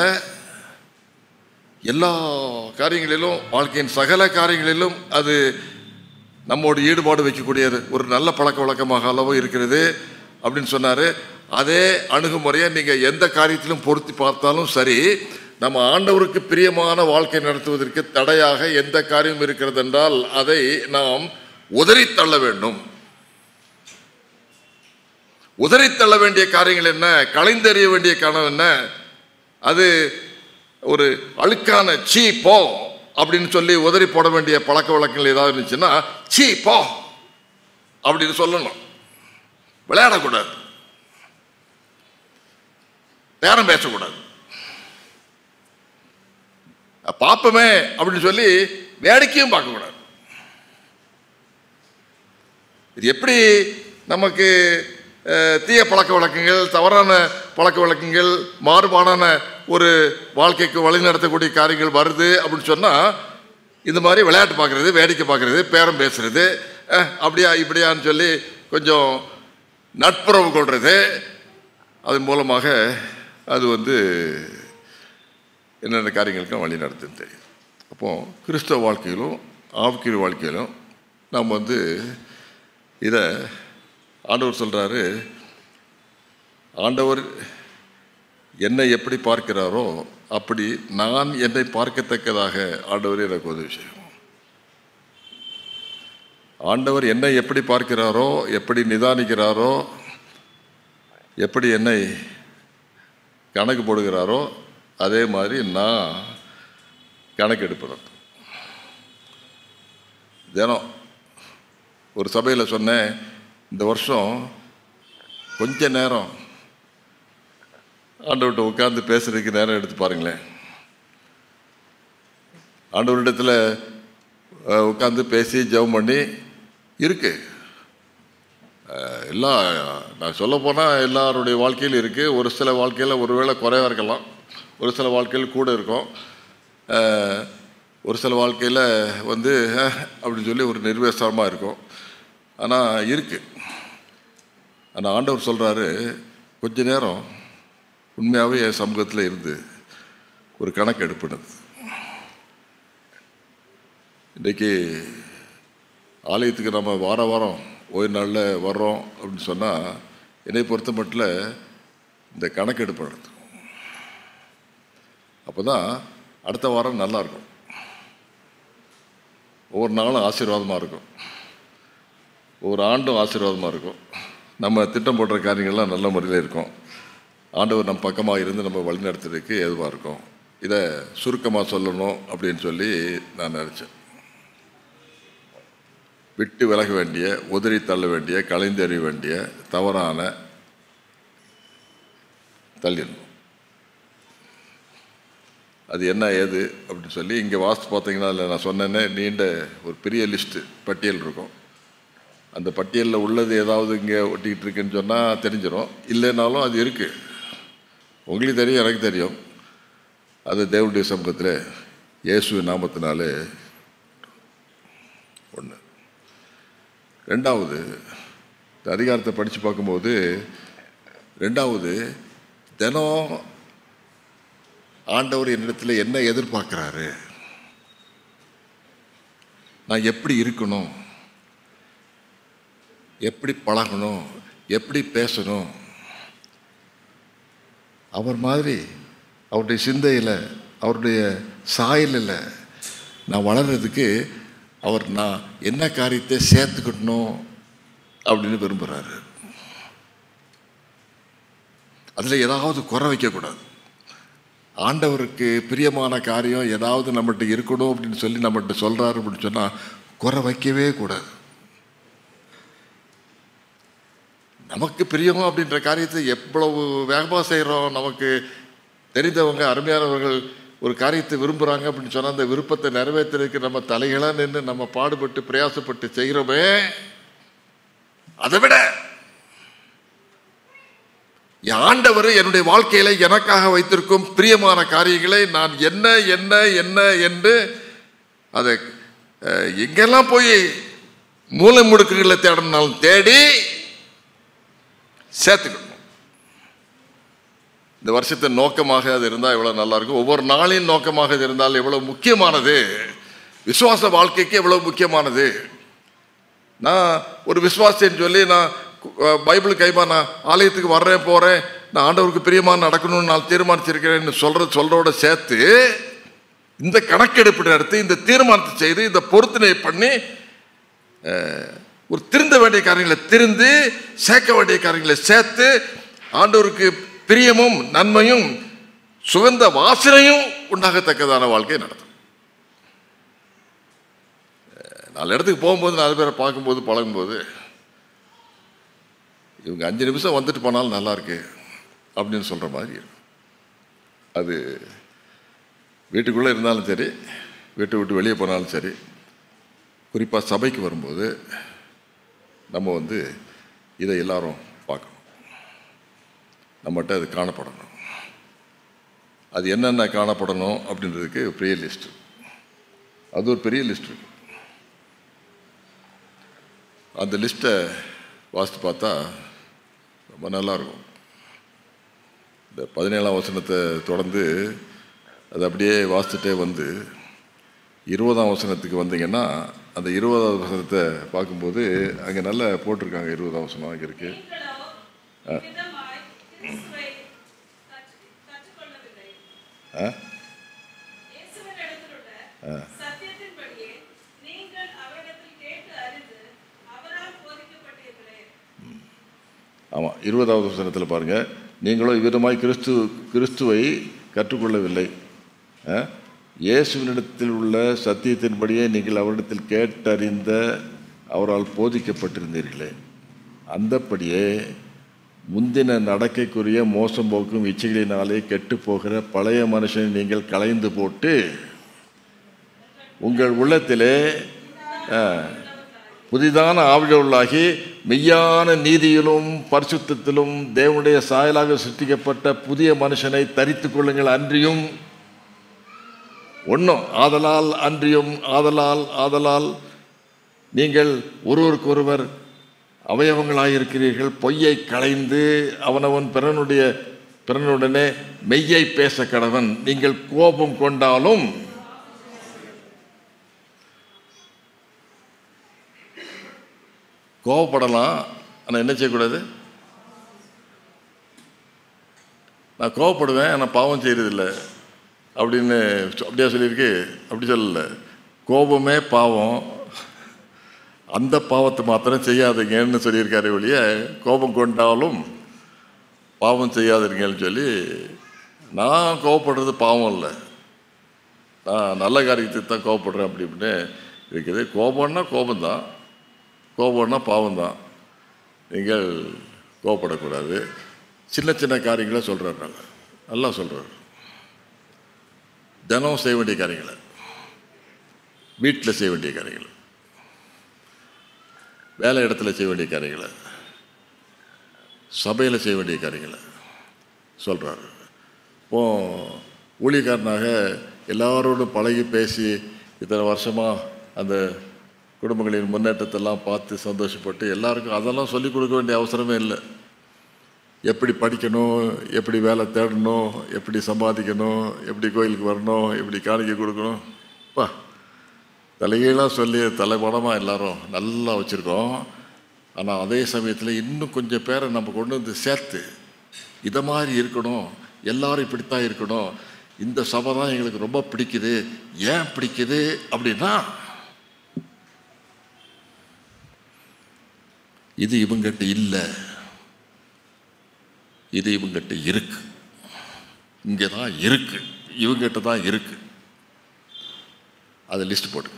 எல்லா காரியங்களிலும், வாழ்க்கையின் சகல காரியங்களிலும் அது நம்மோட ஈடுபாடு வைக்கக்கூடிய ஒரு நல்ல பழக்க வழக்கமாக அளவு இருக்கிறது அப்படின்னு சொன்னார். அதே அணுகுமுறையை நீங்கள் எந்த காரியத்திலும் பொருத்தி பார்த்தாலும் சரி, நம்ம ஆண்டவருக்கு பிரியமான வாழ்க்கை நடத்துவதற்கு தடையாக எந்த காரியம் இருக்கிறது என்றால் அதை நாம் உதறித்தள்ள வேண்டும். உதறித்தள்ள வேண்டிய காரியங்கள் என்ன, களைந்தெறிய வேண்டிய காரணம் என்ன, அது ஒரு அழுக்கான சீ போ அப்படின்னு சொல்லி உதறி போட வேண்டிய பழக்க வழக்கங்கள் ஏதாவது இருந்துச்சுன்னா சீ போ அப்படின்னு சொல்லணும். விளையாடக்கூடாது, பேரம் பேசக்கூடாது. பார்ப்போமே அப்படின்னு சொல்லி வேடிக்கையும் பார்க்கக்கூடாது. இது எப்படி நமக்கு தீய பழக்க வழக்கங்கள், தவறான பழக்க வழக்கங்கள், மாறுபாடான ஒரு வாழ்க்கைக்கு வழிநடத்தக்கூடிய காரியங்கள் வருது அப்படின்னு சொன்னால், இந்த மாதிரி விளையாட்டு பார்க்குறது, வேடிக்கை பார்க்குறது, பேரம் பேசுறது, அப்படியா இப்படியான்னு சொல்லி கொஞ்சம் நட்புறவு கொள்வது, அதன் மூலமாக அது என்னென்ன காரியங்களுக்கும் வழி நடத்துன்னு தெரியும். அப்போது கிறிஸ்தவ வாழ்க்கையிலும் ஆவிக்குரிய வாழ்க்கையிலும் நாம் இதை ஆண்டவர் சொல்கிறாரு. ஆண்டவர் என்னை எப்படி பார்க்கிறாரோ அப்படி நான் என்னை பார்க்கத்தக்கதாக ஆண்டவர் எனக்கு உதவி செய்யும். ஆண்டவர் என்னை எப்படி பார்க்கிறாரோ, எப்படி நிதானிக்கிறாரோ, எப்படி என்னை கணக்கு போடுகிறாரோ அதே மாதிரி நான் கணக்கு எடுப்பேன். தினம் ஒரு சபையில் சொன்னேன், இந்த வருஷம் கொஞ்ச நேரம் ஆண்டவர்கிட்ட உட்கார்ந்து பேசுறதுக்கு நேரம் எடுத்து பாருங்களேன். ஆண்டவரிடத்தில் உட்காந்து பேசி ஜெபம் பண்ணி இருக்கு. எல்லாம் நான் சொல்ல போனால் எல்லாருடைய வாழ்க்கையிலும் இருக்குது. ஒரு சில வாழ்க்கையில் ஒருவேளை குறைவாக இருக்கலாம், ஒரு சில வாழ்க்கையில் கூட இருக்கும், ஒரு சில வாழ்க்கையில் அப்படின்னு சொல்லி ஒரு நிர்வேசமாக இருக்கும். ஆனால் இருக்குது. ஆனால் ஆண்டவர் சொல்கிறாரு, கொஞ்ச நேரம் உண்மையாகவே என் சமூகத்தில் இருந்து ஒரு கணக்கு எடுப்பினது. இன்றைக்கி ஆலயத்துக்கு நம்ம வாரம் ஓய்வு நாளில் வர்றோம் அப்படின்னு சொன்னால், என்னை பொறுத்த மட்டும் இந்த கணக்கு எடுப்பினது. அப்போ தான் அடுத்த வாரம் நல்லாயிருக்கும், ஒவ்வொரு நாளும் ஆசீர்வாதமாக இருக்கும், ஒவ்வொரு ஆண்டும் ஆசீர்வாதமாக இருக்கும். நம்ம திட்டம் போடுற காரியங்கள்லாம் நல்ல முறையில் இருக்கும். ஆண்டவர் நம்ம பக்கமாக இருந்து நம்ம வழிநடத்துறதுக்கு ஏதுவாக இருக்கும். இதை சுருக்கமாக சொல்லணும் அப்படின்னு சொல்லி நான் நினச்சேன். விட்டு விலக வேண்டிய, உதறி தள்ள வேண்டிய, களைந்தெறிய வேண்டிய தவறான தள்ளிடணும். அது என்ன ஏது அப்படின்னு சொல்லி இங்கே வாசித்து பார்த்தீங்கன்னா, அதில் நான் சொன்னேன்னே நீண்ட ஒரு பெரிய லிஸ்ட்டு பட்டியல் இருக்கும். அந்த பட்டியலில் உள்ளது ஏதாவது இங்கே ஒட்டிக்கிட்டு இருக்குன்னு சொன்னால் தெரிஞ்சிடும். இல்லைனாலும் அது இருக்குது, உங்களுக்கு தெரியும், எனக்கு தெரியும். அது தேவனுடைய சமூகத்தில் இயேசு நாமத்தினாலே ஒன்று. ரெண்டாவது, இந்த அதிகாரத்தை படித்து பார்க்கும்போது, ரெண்டாவது, தினம் ஆண்டவர் என்னிடத்தில் என்ன எதிர்பார்க்குறாரு, நான் எப்படி இருக்கணும், எப்படி பழகணும், எப்படி பேசணும், அவர் மாதிரி அவருடைய சிந்தையில், அவருடைய சாயலில் நான் வளர்கிறதுக்கு அவர் நான் என்ன காரியத்தை சேர்த்துக்கணும் அப்படின்னு விரும்புகிறாரு. அதில் ஏதாவது குறை வைக்கக்கூடாது. ஆண்டவருக்கு பிரியமான காரியம் ஏதாவது நம்மகிட்ட இருக்கணும் அப்படின்னு சொல்லி நம்மகிட்ட சொல்கிறாரு அப்படின்னு சொன்னால் குறை வைக்கவே கூடாது. நமக்கு பிரியம் அப்படின்ற காரியத்தை எவ்வளவு வேகமாக செய்கிறோம். நமக்கு தெரிந்தவங்க அருமையானவர்கள் ஒரு காரியத்தை விரும்புகிறாங்க அப்படின்னு சொன்னால் அந்த விருப்பத்தை நிறைவேற்றுறதுக்கு நம்ம தலைகளாக நின்று நம்ம பாடுபட்டு பிரயாசப்பட்டு செய்கிறோமே. அதை விட ஆண்டவர் என்னுடைய வாழ்க்கையில எனக்காக வைத்திருக்கும் பிரியமான காரியங்களை நான் என்ன என்ன என்ன என்று அதை எங்கெல்லாம் போய் மூலை முடுக்குகளை தேடனாலும் தேடி சேர்த்துக்கணும். இந்த வருஷத்தின் நோக்கமாக அது இருந்தால் எவ்வளோ நல்லா இருக்கும். ஒவ்வொரு நாளின் நோக்கமாக அது இருந்தால் எவ்வளோ முக்கியமானது. விசுவாச வாழ்க்கைக்கு எவ்வளோ முக்கியமானது. நான் ஒரு விசுவாசின்னு சொல்லி நான் பைபிள் கைமா நான் ஆலயத்துக்கு வர்றேன் போகிறேன், நான் ஆண்டவருக்கு பிரியமாக நடக்கணும்னு நான் தீர்மானிச்சிருக்கிறேன்னு சொல்கிறோட சேர்த்து இந்த கணக்கெடுப்பு நடத்தி இந்த தீர்மானத்தை செய்து இந்த பொருத்தனை பண்ணி ஒரு திருந்த வேண்டிய காரியங்களை திருந்து சேர்க்க வேண்டிய காரியங்களை சேர்த்து ஆண்டவருக்கு பிரியமும் நன்மையும் சுகந்த வாசனையும் உண்டாகத்தக்கதான வாழ்க்கையை நடத்தும். 4 இடத்துக்கு போகும்போது 4 பேரை பார்க்கும்போது பழகும்போது இவங்க 5 நிமிஷம் வந்துட்டு போனாலும் நல்லா இருக்கு அப்படின்னு சொல்கிற மாதிரி இருக்கும். அது வீட்டுக்குள்ளே இருந்தாலும் சரி, வீட்டை விட்டு வெளியே போனாலும் சரி, குறிப்பாக சபைக்கு வரும்போது நம்ம இதை எல்லாரும் பார்க்கணும். நம்மகிட்ட அது காணப்படணும். அது என்னென்ன காணப்படணும் அப்படின்றதுக்கு பெரிய லிஸ்ட், அது ஒரு பெரிய லிஸ்ட் இருக்கு. அந்த லிஸ்ட்டை வாசித்து பார்த்தா ரொம்ப நல்லாயிருக்கும். இந்த 17ஆம் வசனத்தை தொடர்ந்து அது அப்படியே வாசிச்சுட்டே 20ஆம் வசனத்துக்கு வந்தீங்கன்னா அந்த 20ஆவது வசனத்தை பார்க்கும்போது அங்கே நல்லா போட்டிருக்காங்க. 20ஆம் வசனம் அங்கே இருக்கு. ஆமாம், 20ஆவது வசனத்தில் பாருங்கள், நீங்களும் இவ்விதமாய் கிறிஸ்துவை கற்றுக்கொள்ளவில்லை, இயேசுவினிடத்தில் உள்ள சத்தியத்தின்படியே நீங்கள் அவரிடத்தில் கேட்டறிந்த அவரால் போதிக்கப்பட்டிருந்தீர்களே, அந்தப்படியே முந்தின நடக்கைக்குரிய மோசம் போக்கும் இச்சைகளினாலே கெட்டு போகிற பழைய மனுஷனை நீங்கள் களைந்து போட்டு உங்கள் உள்ளத்திலே புதிதான ஆவியுள்ளாகி மெய்யான நீதியிலும் பரிசுத்தத்திலும் தேவனுடைய சாயலாக சிருஷ்டிக்கப்பட்ட புதிய மனுஷனை தரித்து கொள்ளுங்கள். அன்றியும் ஆதலால் நீங்கள் ஒருவருக்கொருவர் அவயவங்களாயிருக்கிறீர்கள். பொய்யை களைந்து அவனவன் பிறனுடனே மெய்யை பேச கடவன். நீங்கள் கோபம் கொண்டாலும் கோவப்படலாம், ஆனால் என்ன செய்யக்கூடாது? நான் கோவப்படுவேன், ஆனால் பாவம் செய்யறதில்லை அப்படின்னு அப்படியா சொல்லியிருக்கு? அப்படி சொல்லலை. கோபமே பாவம், அந்த பாவத்தை மாத்திரம் செய்யாதீங்கன்னு சொல்லியிருக்காரு ஒழிய கோபம் கொண்டாலும் பாவம் செய்யாதீங்கன்னு சொல்லி, நான் கோவப்படுறது பாவம் இல்லை, நான் நல்ல காரியத்துக்கு தான் கோவப்படுறேன் அப்படி இப்படின்னு இருக்குது. கோபம்னா கோபம்தான், கோபம்னா பாவம்தான். நீங்கள் கோபப்படக்கூடாது. சின்ன சின்ன காரியங்களை சொல்கிறார், நல்லா சொல்கிறார். தினம் செய்ய வேண்டிய காரியங்களை, வீட்டில் செய்ய வேண்டிய காரியங்களை, வேலை இடத்துல செய்ய வேண்டிய காரியங்களை, சபையில் செய்ய வேண்டிய காரியங்களை சொல்கிறார். இப்போ ஊழியக்காரனாக எல்லாரோடும் பழகி பேசி இத்தனை வருஷமாக அந்த குடும்பங்களின் முன்னேற்றத்தெல்லாம் பார்த்து சந்தோஷப்பட்டு எல்லாருக்கும் அதெல்லாம் சொல்லிக் கொடுக்க வேண்டிய அவசரமே இல்லை. எப்படி படிக்கணும், எப்படி வேலை தேடணும், எப்படி சம்பாதிக்கணும், எப்படி கோயிலுக்கு வரணும், எப்படி காணிக்கை கொடுக்கணும், தலைகீழாக சொல்லி தலைப்படமாக எல்லாரும் நல்லா வச்சுருக்கோம். ஆனால் அதே சமயத்தில் இன்னும் கொஞ்சம் பேரை நம்ம கொண்டு வந்து சேர்த்து இதை மாதிரி இருக்கணும், எல்லாரும் இப்படித்தான் இருக்கணும், இந்த சபை தான் எங்களுக்கு ரொம்ப பிடிக்குது. ஏன் பிடிக்குது அப்படின்னா, இது இவங்கிட்ட இல்லை, இது இவங்கிட்ட இருக்கு. இங்கே தான் இருக்குது, இவங்ககிட்ட தான் இருக்குது, அதை லிஸ்ட் போட்டுங்க.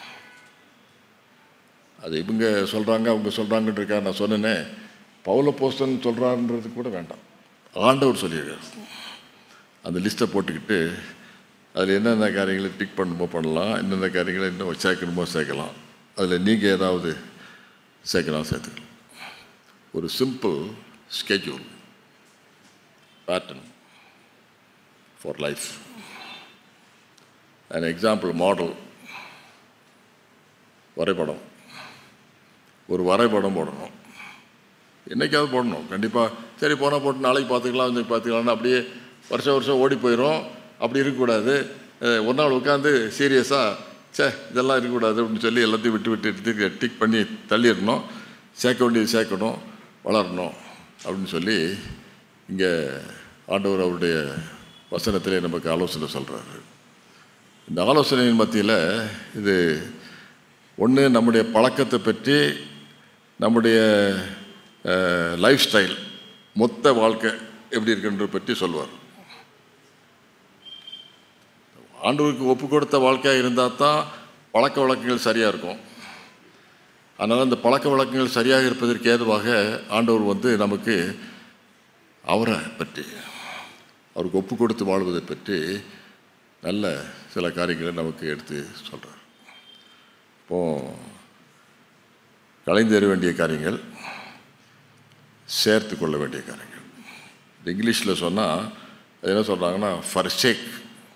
அது இவங்க சொல்கிறாங்க அவங்க சொல்கிறாங்கன்றக்கா நான் சொன்னேனே, பவுல போஸ்டன் சொல்கிறான்றது கூட வேண்டாம், ஆண்டவர் சொல்லியிருக்கார். அந்த லிஸ்ட்டை போட்டுக்கிட்டு அதில் என்னென்ன காரியங்களை டிக் பண்ணணுமோ பண்ணலாம், என்னென்ன காரியங்களை இன்னும் சேர்க்கணுமோ சேர்க்கலாம், அதில் நீங்கள் ஏதாவது சேர்க்கலாம் சேர்த்துக்கலாம். ஒரு simple schedule pattern for life. an example model வரைபடம். ஒரு வரைபடம் போடணும், என்றைக்காவது போடணும் கண்டிப்பாக. சரி போனால் போட்டு நாளைக்கு பார்த்துக்கலாம் இன்னைக்கு பார்த்துக்கலாம்னு அப்படியே வருஷம் ஓடி போயிடும். அப்படி இருக்கக்கூடாது. ஒரு நாள் உட்காந்து சீரியஸாக இதெல்லாம் இருக்கக்கூடாது அப்படின்னு சொல்லி எல்லாத்தையும் விட்டு டிக் பண்ணி தள்ளிடணும். சேர்க்க வேண்டியது சேர்க்கணும், வளரணும் அப்படின்னு சொல்லி இங்கே ஆண்டவர் அவருடைய வசனத்திலே நமக்கு ஆலோசனை சொல்கிறாரு. இந்த ஆலோசனையின் மத்தியில் இது ஒன்று நம்முடைய பழக்கத்தை பற்றி, நம்முடைய லைஃப் ஸ்டைல், மொத்த வாழ்க்கை எப்படி இருக்குன்ற பற்றி சொல்லுவார். ஆண்டவருக்கு ஒப்பு கொடுத்த வாழ்க்கையாக இருந்தால் தான் பழக்க வழக்கங்கள் சரியாக இருக்கும். அதனால் அந்த பழக்க வழக்கங்கள் சரியாக இருப்பதற்கு ஏதுவாக ஆண்டவர் நமக்கு அவரை பற்றி, அவருக்கு ஒப்பு கொடுத்து வாழ்வதை பற்றி நல்ல சில காரியங்களை நமக்கு எடுத்து சொல்கிறார். இப்போது கலைந்தெற வேண்டிய காரியங்கள், சேர்த்து கொள்ள வேண்டிய காரியங்கள். இங்கிலீஷில் சொன்னால் அது என்ன சொல்கிறாங்கன்னா forsake,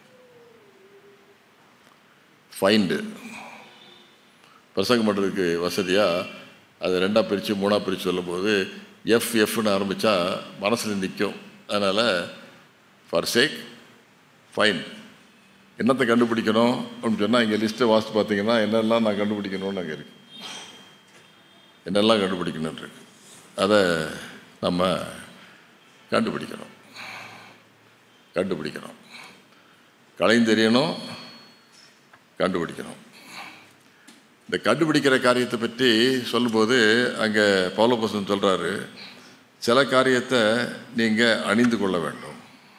ஃபைண்டு. பிரசங்கம் பண்ணுறதுக்கு வசதியாக அதை 2ஆக பிரித்து 3ஆக பிரித்து சொல்லும்போது எஃப்னு ஆரம்பித்தா மனசில் நிற்கும். அதனால் forsake, ஃபைண்ட். என்னத்தை கண்டுபிடிக்கணும் அப்படின்னு சொன்னால் இங்கே லிஸ்ட்டை வாசித்து பார்த்தீங்கன்னா என்னெல்லாம் நான் கண்டுபிடிக்கணும்னு அங்கே இருக்குது, என்னெல்லாம் கண்டுபிடிக்கணும்னு இருக்கு. அதை நம்ம கண்டுபிடிக்கணும். கலைந்தெறியணும், கண்டுபிடிக்கணும். இந்த கண்டுபிடிக்கிற காரியத்தை பற்றி சொல்லும்போது அங்கே பவுலப்போஸ்தலன் சொல்கிறாரு, சில காரியத்தை நீங்கள் அணிந்து கொள்ள வேண்டும்.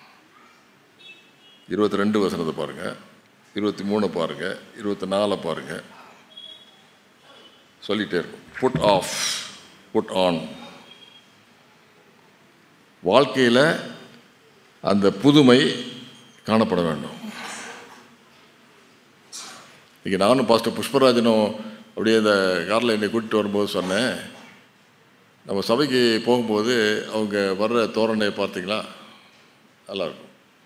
22 வசனத்தை பாருங்கள், 23 பாருங்கள், 24 பாருங்கள். சொல்லிகிட்டே இருக்கும். Put off, put on. வாழ்க்கையில் அந்த புதுமை காணப்பட வேண்டும். இன்றைக்கி நானும் பாஸ்டர் புஷ்பராஜனும் அப்படியே இந்த காரில் என்னை கூட்டிகிட்டு வரும்போது சொன்னேன், நம்ம சபைக்கு போகும்போது அவங்க வர்ற தோரணையை பார்த்தீங்களா, நல்லாயிருக்கும்.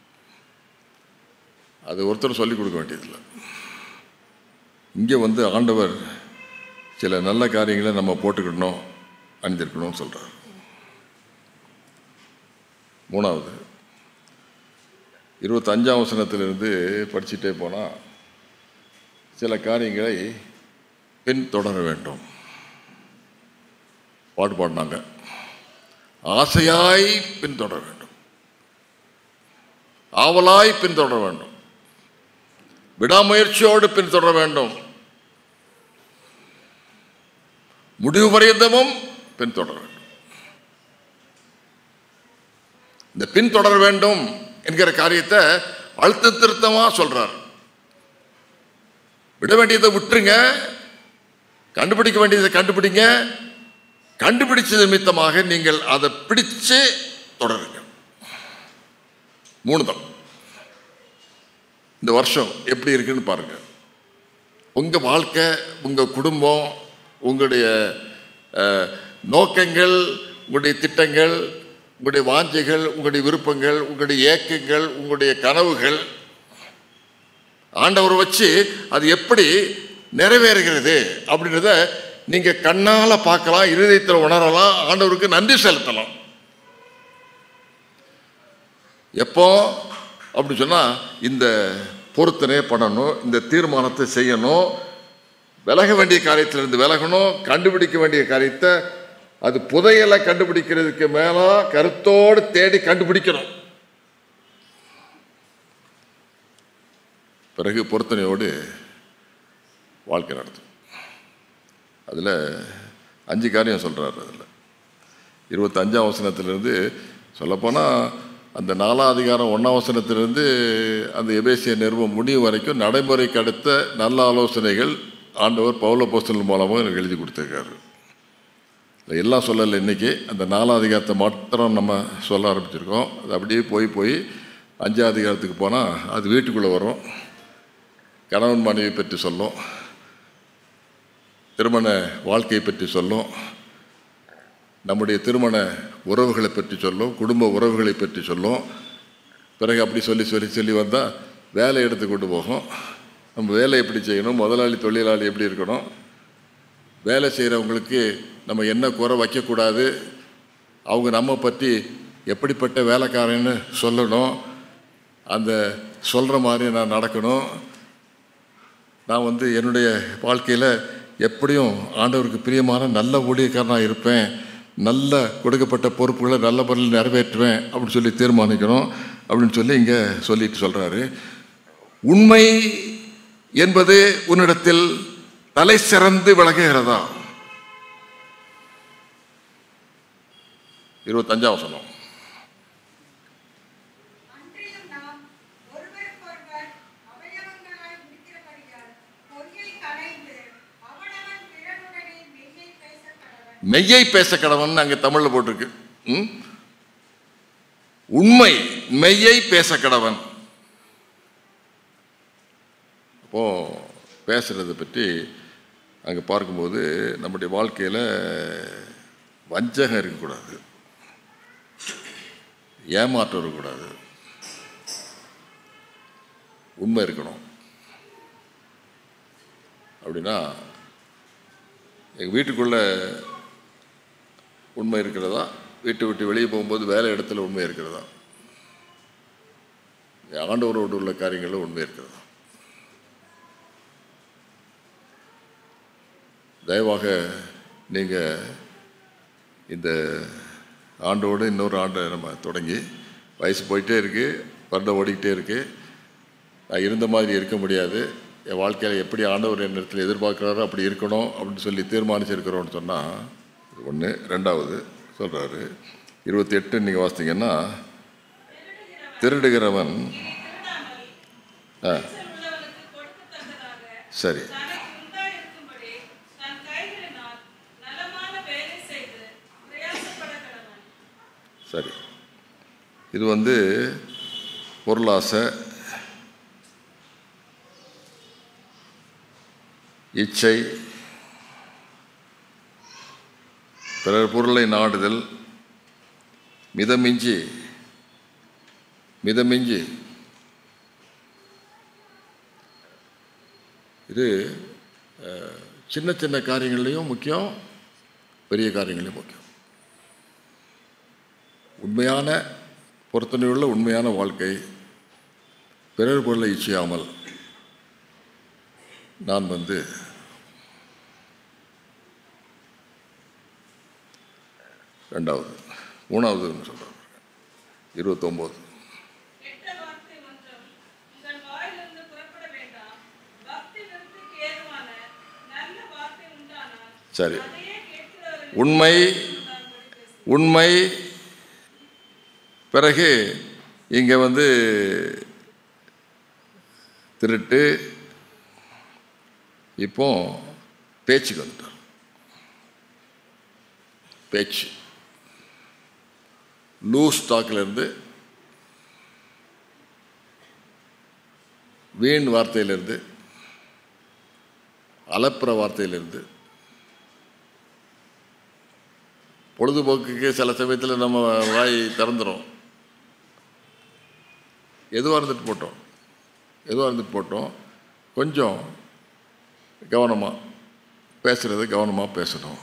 அது ஒருத்தர் சொல்லிக் கொடுக்க வேண்டியதில்லை. இங்கே ஆண்டவர் சில நல்ல காரியங்களை நம்ம போட்டுக்கிடணும், அணிந்திருக்கணும்னு சொல்கிறார். 3வது 25ஆம் வசனத்திலிருந்து படிச்சுட்டே போனால் சில காரியங்களை பின்தொடர வேண்டும். பாட்டு பாடினாங்க, ஆசையாய் பின்தொடர வேண்டும், ஆவலாய் பின்தொடர வேண்டும், விடாமுயற்சியோடு பின்தொடர வேண்டும், முடிவு பரியந்தமும் பின்தொடர வேண்டும். இந்த பின்தொடர வேண்டும் என்கிற காரியத்தை அழுத்த திருத்தமாக சொல்றார். விட வேண்டியதை விட்டுருங்க, கண்டுபிடிக்க வேண்டியதை கண்டுபிடிங்க, கண்டுபிடிச்சது நிமித்தமாக நீங்கள் அதை பிடிச்சு தொடருங்க. 3 தான். இந்த வருஷம் எப்படி இருக்குன்னு பாருங்க. உங்க வாழ்க்கை, உங்க குடும்பம், உங்களுடைய நோக்கங்கள், உங்களுடைய திட்டங்கள், உங்களுடைய வாஞ்சைகள், உங்களுடைய விருப்பங்கள், உங்களுடைய ஏக்கங்கள், உங்களுடைய கனவுகள் ஆண்டவரை வச்சு அது எப்படி நிறைவேறுகிறது அப்படின்றத நீங்க கண்ணால பார்க்கலாம், இருதயத்தில் உணரலாம், ஆண்டவருக்கு நன்றி செலுத்தலாம். எப்போ அப்படி சொன்னா இந்த பொருத்தனை பண்ணணும், இந்த தீர்மானத்தை செய்யணும், விலக வேண்டிய காரியத்திலிருந்து விலகணும், கண்டுபிடிக்க வேண்டிய காரியத்தை அது புதையலை கண்டுபிடிக்கிறதுக்கு மேல கருத்தோடு தேடி கண்டுபிடிக்கணும். பிறகு பொருத்தனையோடு வாழ்க்கை நடத்தும். அதில் 5 காரியம் சொல்கிறார். அதில் 25ஆம் வசனத்திலிருந்து சொல்லப்போனால் அந்த 4ஆம் அதிகாரம் 1ஆம் வசனத்திலிருந்து அந்த எபேசிய நிருபம் முடியும் வரைக்கும் நடைமுறைக்கு அடுத்த நல்ல ஆலோசனைகள் ஆண்டவர் பவுல் அப்போஸ்தலன் மூலமாக எனக்கு எழுதி கொடுத்துருக்காரு. எல்லாம் சொல்லலை. இன்றைக்கி அந்த 4ஆம் அதிகாரத்தை மாத்திரம் நம்ம சொல்ல ஆரம்பிச்சிருக்கோம். அது அப்படியே போய் 5ஆம் அதிகாரத்துக்கு போனால் அது வீட்டுக்குள்ளே வரும். கணவன் மனைவி பற்றி சொல்லும், திருமண வாழ்க்கையை பற்றி சொல்லும், நம்முடைய திருமண உறவுகளை பற்றி சொல்லும், குடும்ப உறவுகளை பற்றி சொல்லும். பிறகு அப்படி சொல்லி வந்தால் வேலை எடுத்து கொண்டு போகும். நம்ம வேலை எப்படி செய்யணும், முதலாளி தொழிலாளி எப்படி இருக்கணும், வேலை செய்கிறவங்களுக்கு நம்ம என்ன குறை வைக்கக்கூடாது, அவங்க நம்ம பற்றி எப்படிப்பட்ட வேலைக்காரன்னு சொல்லணும், அந்த சொல்கிற மாதிரி நான் நடக்கணும், நான் என்னுடைய வாழ்க்கையில் எப்படியும் ஆண்டவருக்கு பிரியமான நல்ல ஊழியக்காரனாக இருப்பேன், நல்ல கொடுக்கப்பட்ட பொறுப்புகளை நல்ல முறையில் நிறைவேற்றுவேன் அப்படின்னு சொல்லி தீர்மானிக்கணும் அப்படின்னு சொல்லி இங்கே சொல்கிறாரு. உண்மை என்பது உன்னிடத்தில் தலை சிறந்து விளங்குகிறதா? 25ஆம் வசனம். மெய்யை பேச கடவன் அங்கே தமிழில் போட்டிருக்கு. உண்மை, மெய்யை பேச கடவன். அப்போ பேசுறதை பற்றி அங்கே பார்க்கும்போது நம்முடைய வாழ்க்கையில் வஞ்சகம் இருக்கக்கூடாது, ஏமாற்றம் இருக்கக்கூடாது, உண்மை இருக்கணும். அப்படின்னா எங்கள் வீட்டுக்குள்ளே உண்மை இருக்கிறதா, வீட்டை விட்டு வெளியே போகும்போது வேலை இடத்துல உண்மை இருக்கிறதா, ஆண்டவரோடு உள்ள காரியங்களில் உண்மை இருக்கிறதா? தயவாக நீங்கள் இந்த ஆண்டோடு இன்னொரு ஆண்டை நம்ம தொடங்கி, வயசு போயிட்டே இருக்குது, வருடம் ஓடிக்கிட்டே இருக்குது, நான் இருந்த மாதிரி இருக்க முடியாது, என் வாழ்க்கையில் எப்படி ஆண்டவர் என் இடத்துல எதிர்பார்க்குறாரோ அப்படி இருக்கணும் அப்படின்னு சொல்லி தீர்மானிச்சிருக்கிறோன்னு சொன்னால் இது ஒன்று. ரெண்டாவது சொல்கிறாரு 28 நீங்கள் வாசித்தீங்கன்னா, திருடுகிறவன் சரி சரி, இது பொருளாசை, இச்சை, பிறர் பொருளை நாடுதல், மிதமிஞ்சி இது சின்ன சின்ன காரியங்கள்லையும் முக்கியம், பெரிய காரியங்களையும் முக்கியம். உண்மையான பொருத்தனையுள்ள உண்மையான வாழ்க்கை, பிறர் பொருளை இச்சையாமல் நான் ரெண்டாவது. மூணாவது சொல்கிறார் 29. சரி, உண்மை பிறகு இங்கே திருட்டு, இப்போ பேச்சுக்கு வந்துட்டார். பேச்சு லூஸ் டாக்கிலிருந்து, வீண் வார்த்தையிலிருந்து, அலப்புற வார்த்தையிலிருந்து, பொழுதுபோக்குக்கு சில சமயத்தில் நம்ம வாய் திறந்துடும். எதுவாக இருந்துட்டு போட்டோம், கொஞ்சம் கவனமாக பேசணும்,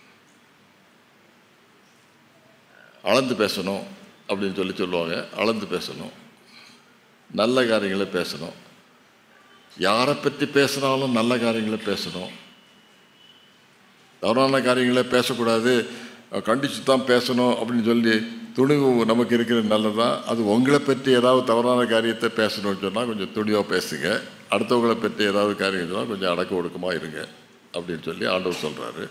அளந்து பேசணும் அப்படின்னு சொல்லுவாங்க. அளந்து பேசணும், நல்ல காரியங்களை பேசணும், யாரை பற்றி பேசுனாலும் நல்ல காரியங்களை பேசணும், தவறான காரியங்களை பேசக்கூடாது, கண்டித்து தான் பேசணும் அப்படின்னு சொல்லி துணிவு நமக்கு இருக்கிறது நல்லதான். அது உங்களை பற்றி ஏதாவது தவறான காரியத்தை பேசணும்னு சொன்னால் கொஞ்சம் துணிவாக பேசுங்க, அடுத்தவங்களை பற்றி ஏதாவது காரியம் சொன்னால் கொஞ்சம் அடக்க ஒடுக்கமாக இருங்க அப்படின்னு சொல்லி ஆண்டவர் சொல்கிறாரு.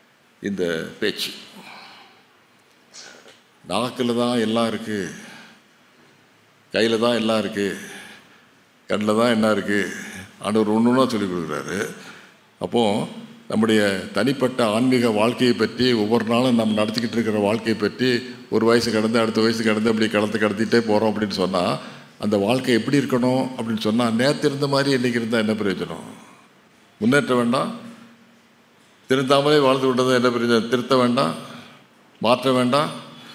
இந்த பேச்சு நாக்கில் தான் எல்லாம் இருக்குது கையில் தான் எல்லாம் இருக்குது, கண்ணில் தான் என்ன இருக்குது, ஆண்டவர் ஒன்று ஒன்றா சொல்லிக் கொடுக்குறாரு. அப்போது நம்முடைய தனிப்பட்ட ஆன்மீக வாழ்க்கையை பற்றி, ஒவ்வொரு நாளும் நம்ம நடத்திக்கிட்டு இருக்கிற வாழ்க்கையை பற்றி, ஒரு வயசு கடந்து அடுத்த வயசு கடந்து அப்படி கடத்திட்டே போகிறோம் அப்படின்னு சொன்னால், அந்த வாழ்க்கை எப்படி இருக்கணும் அப்படின்னு சொன்னால், நேற்று இருந்த மாதிரி இன்றைக்கி இருந்தால் என்ன பிரயோஜனம்? முன்னேற்ற வேண்டாம், திருந்தாமலே வாழ்ந்து விட்டது என்ன பிரயோஜனம்? திருத்த வேண்டாம், மாற்ற வேண்டாம்,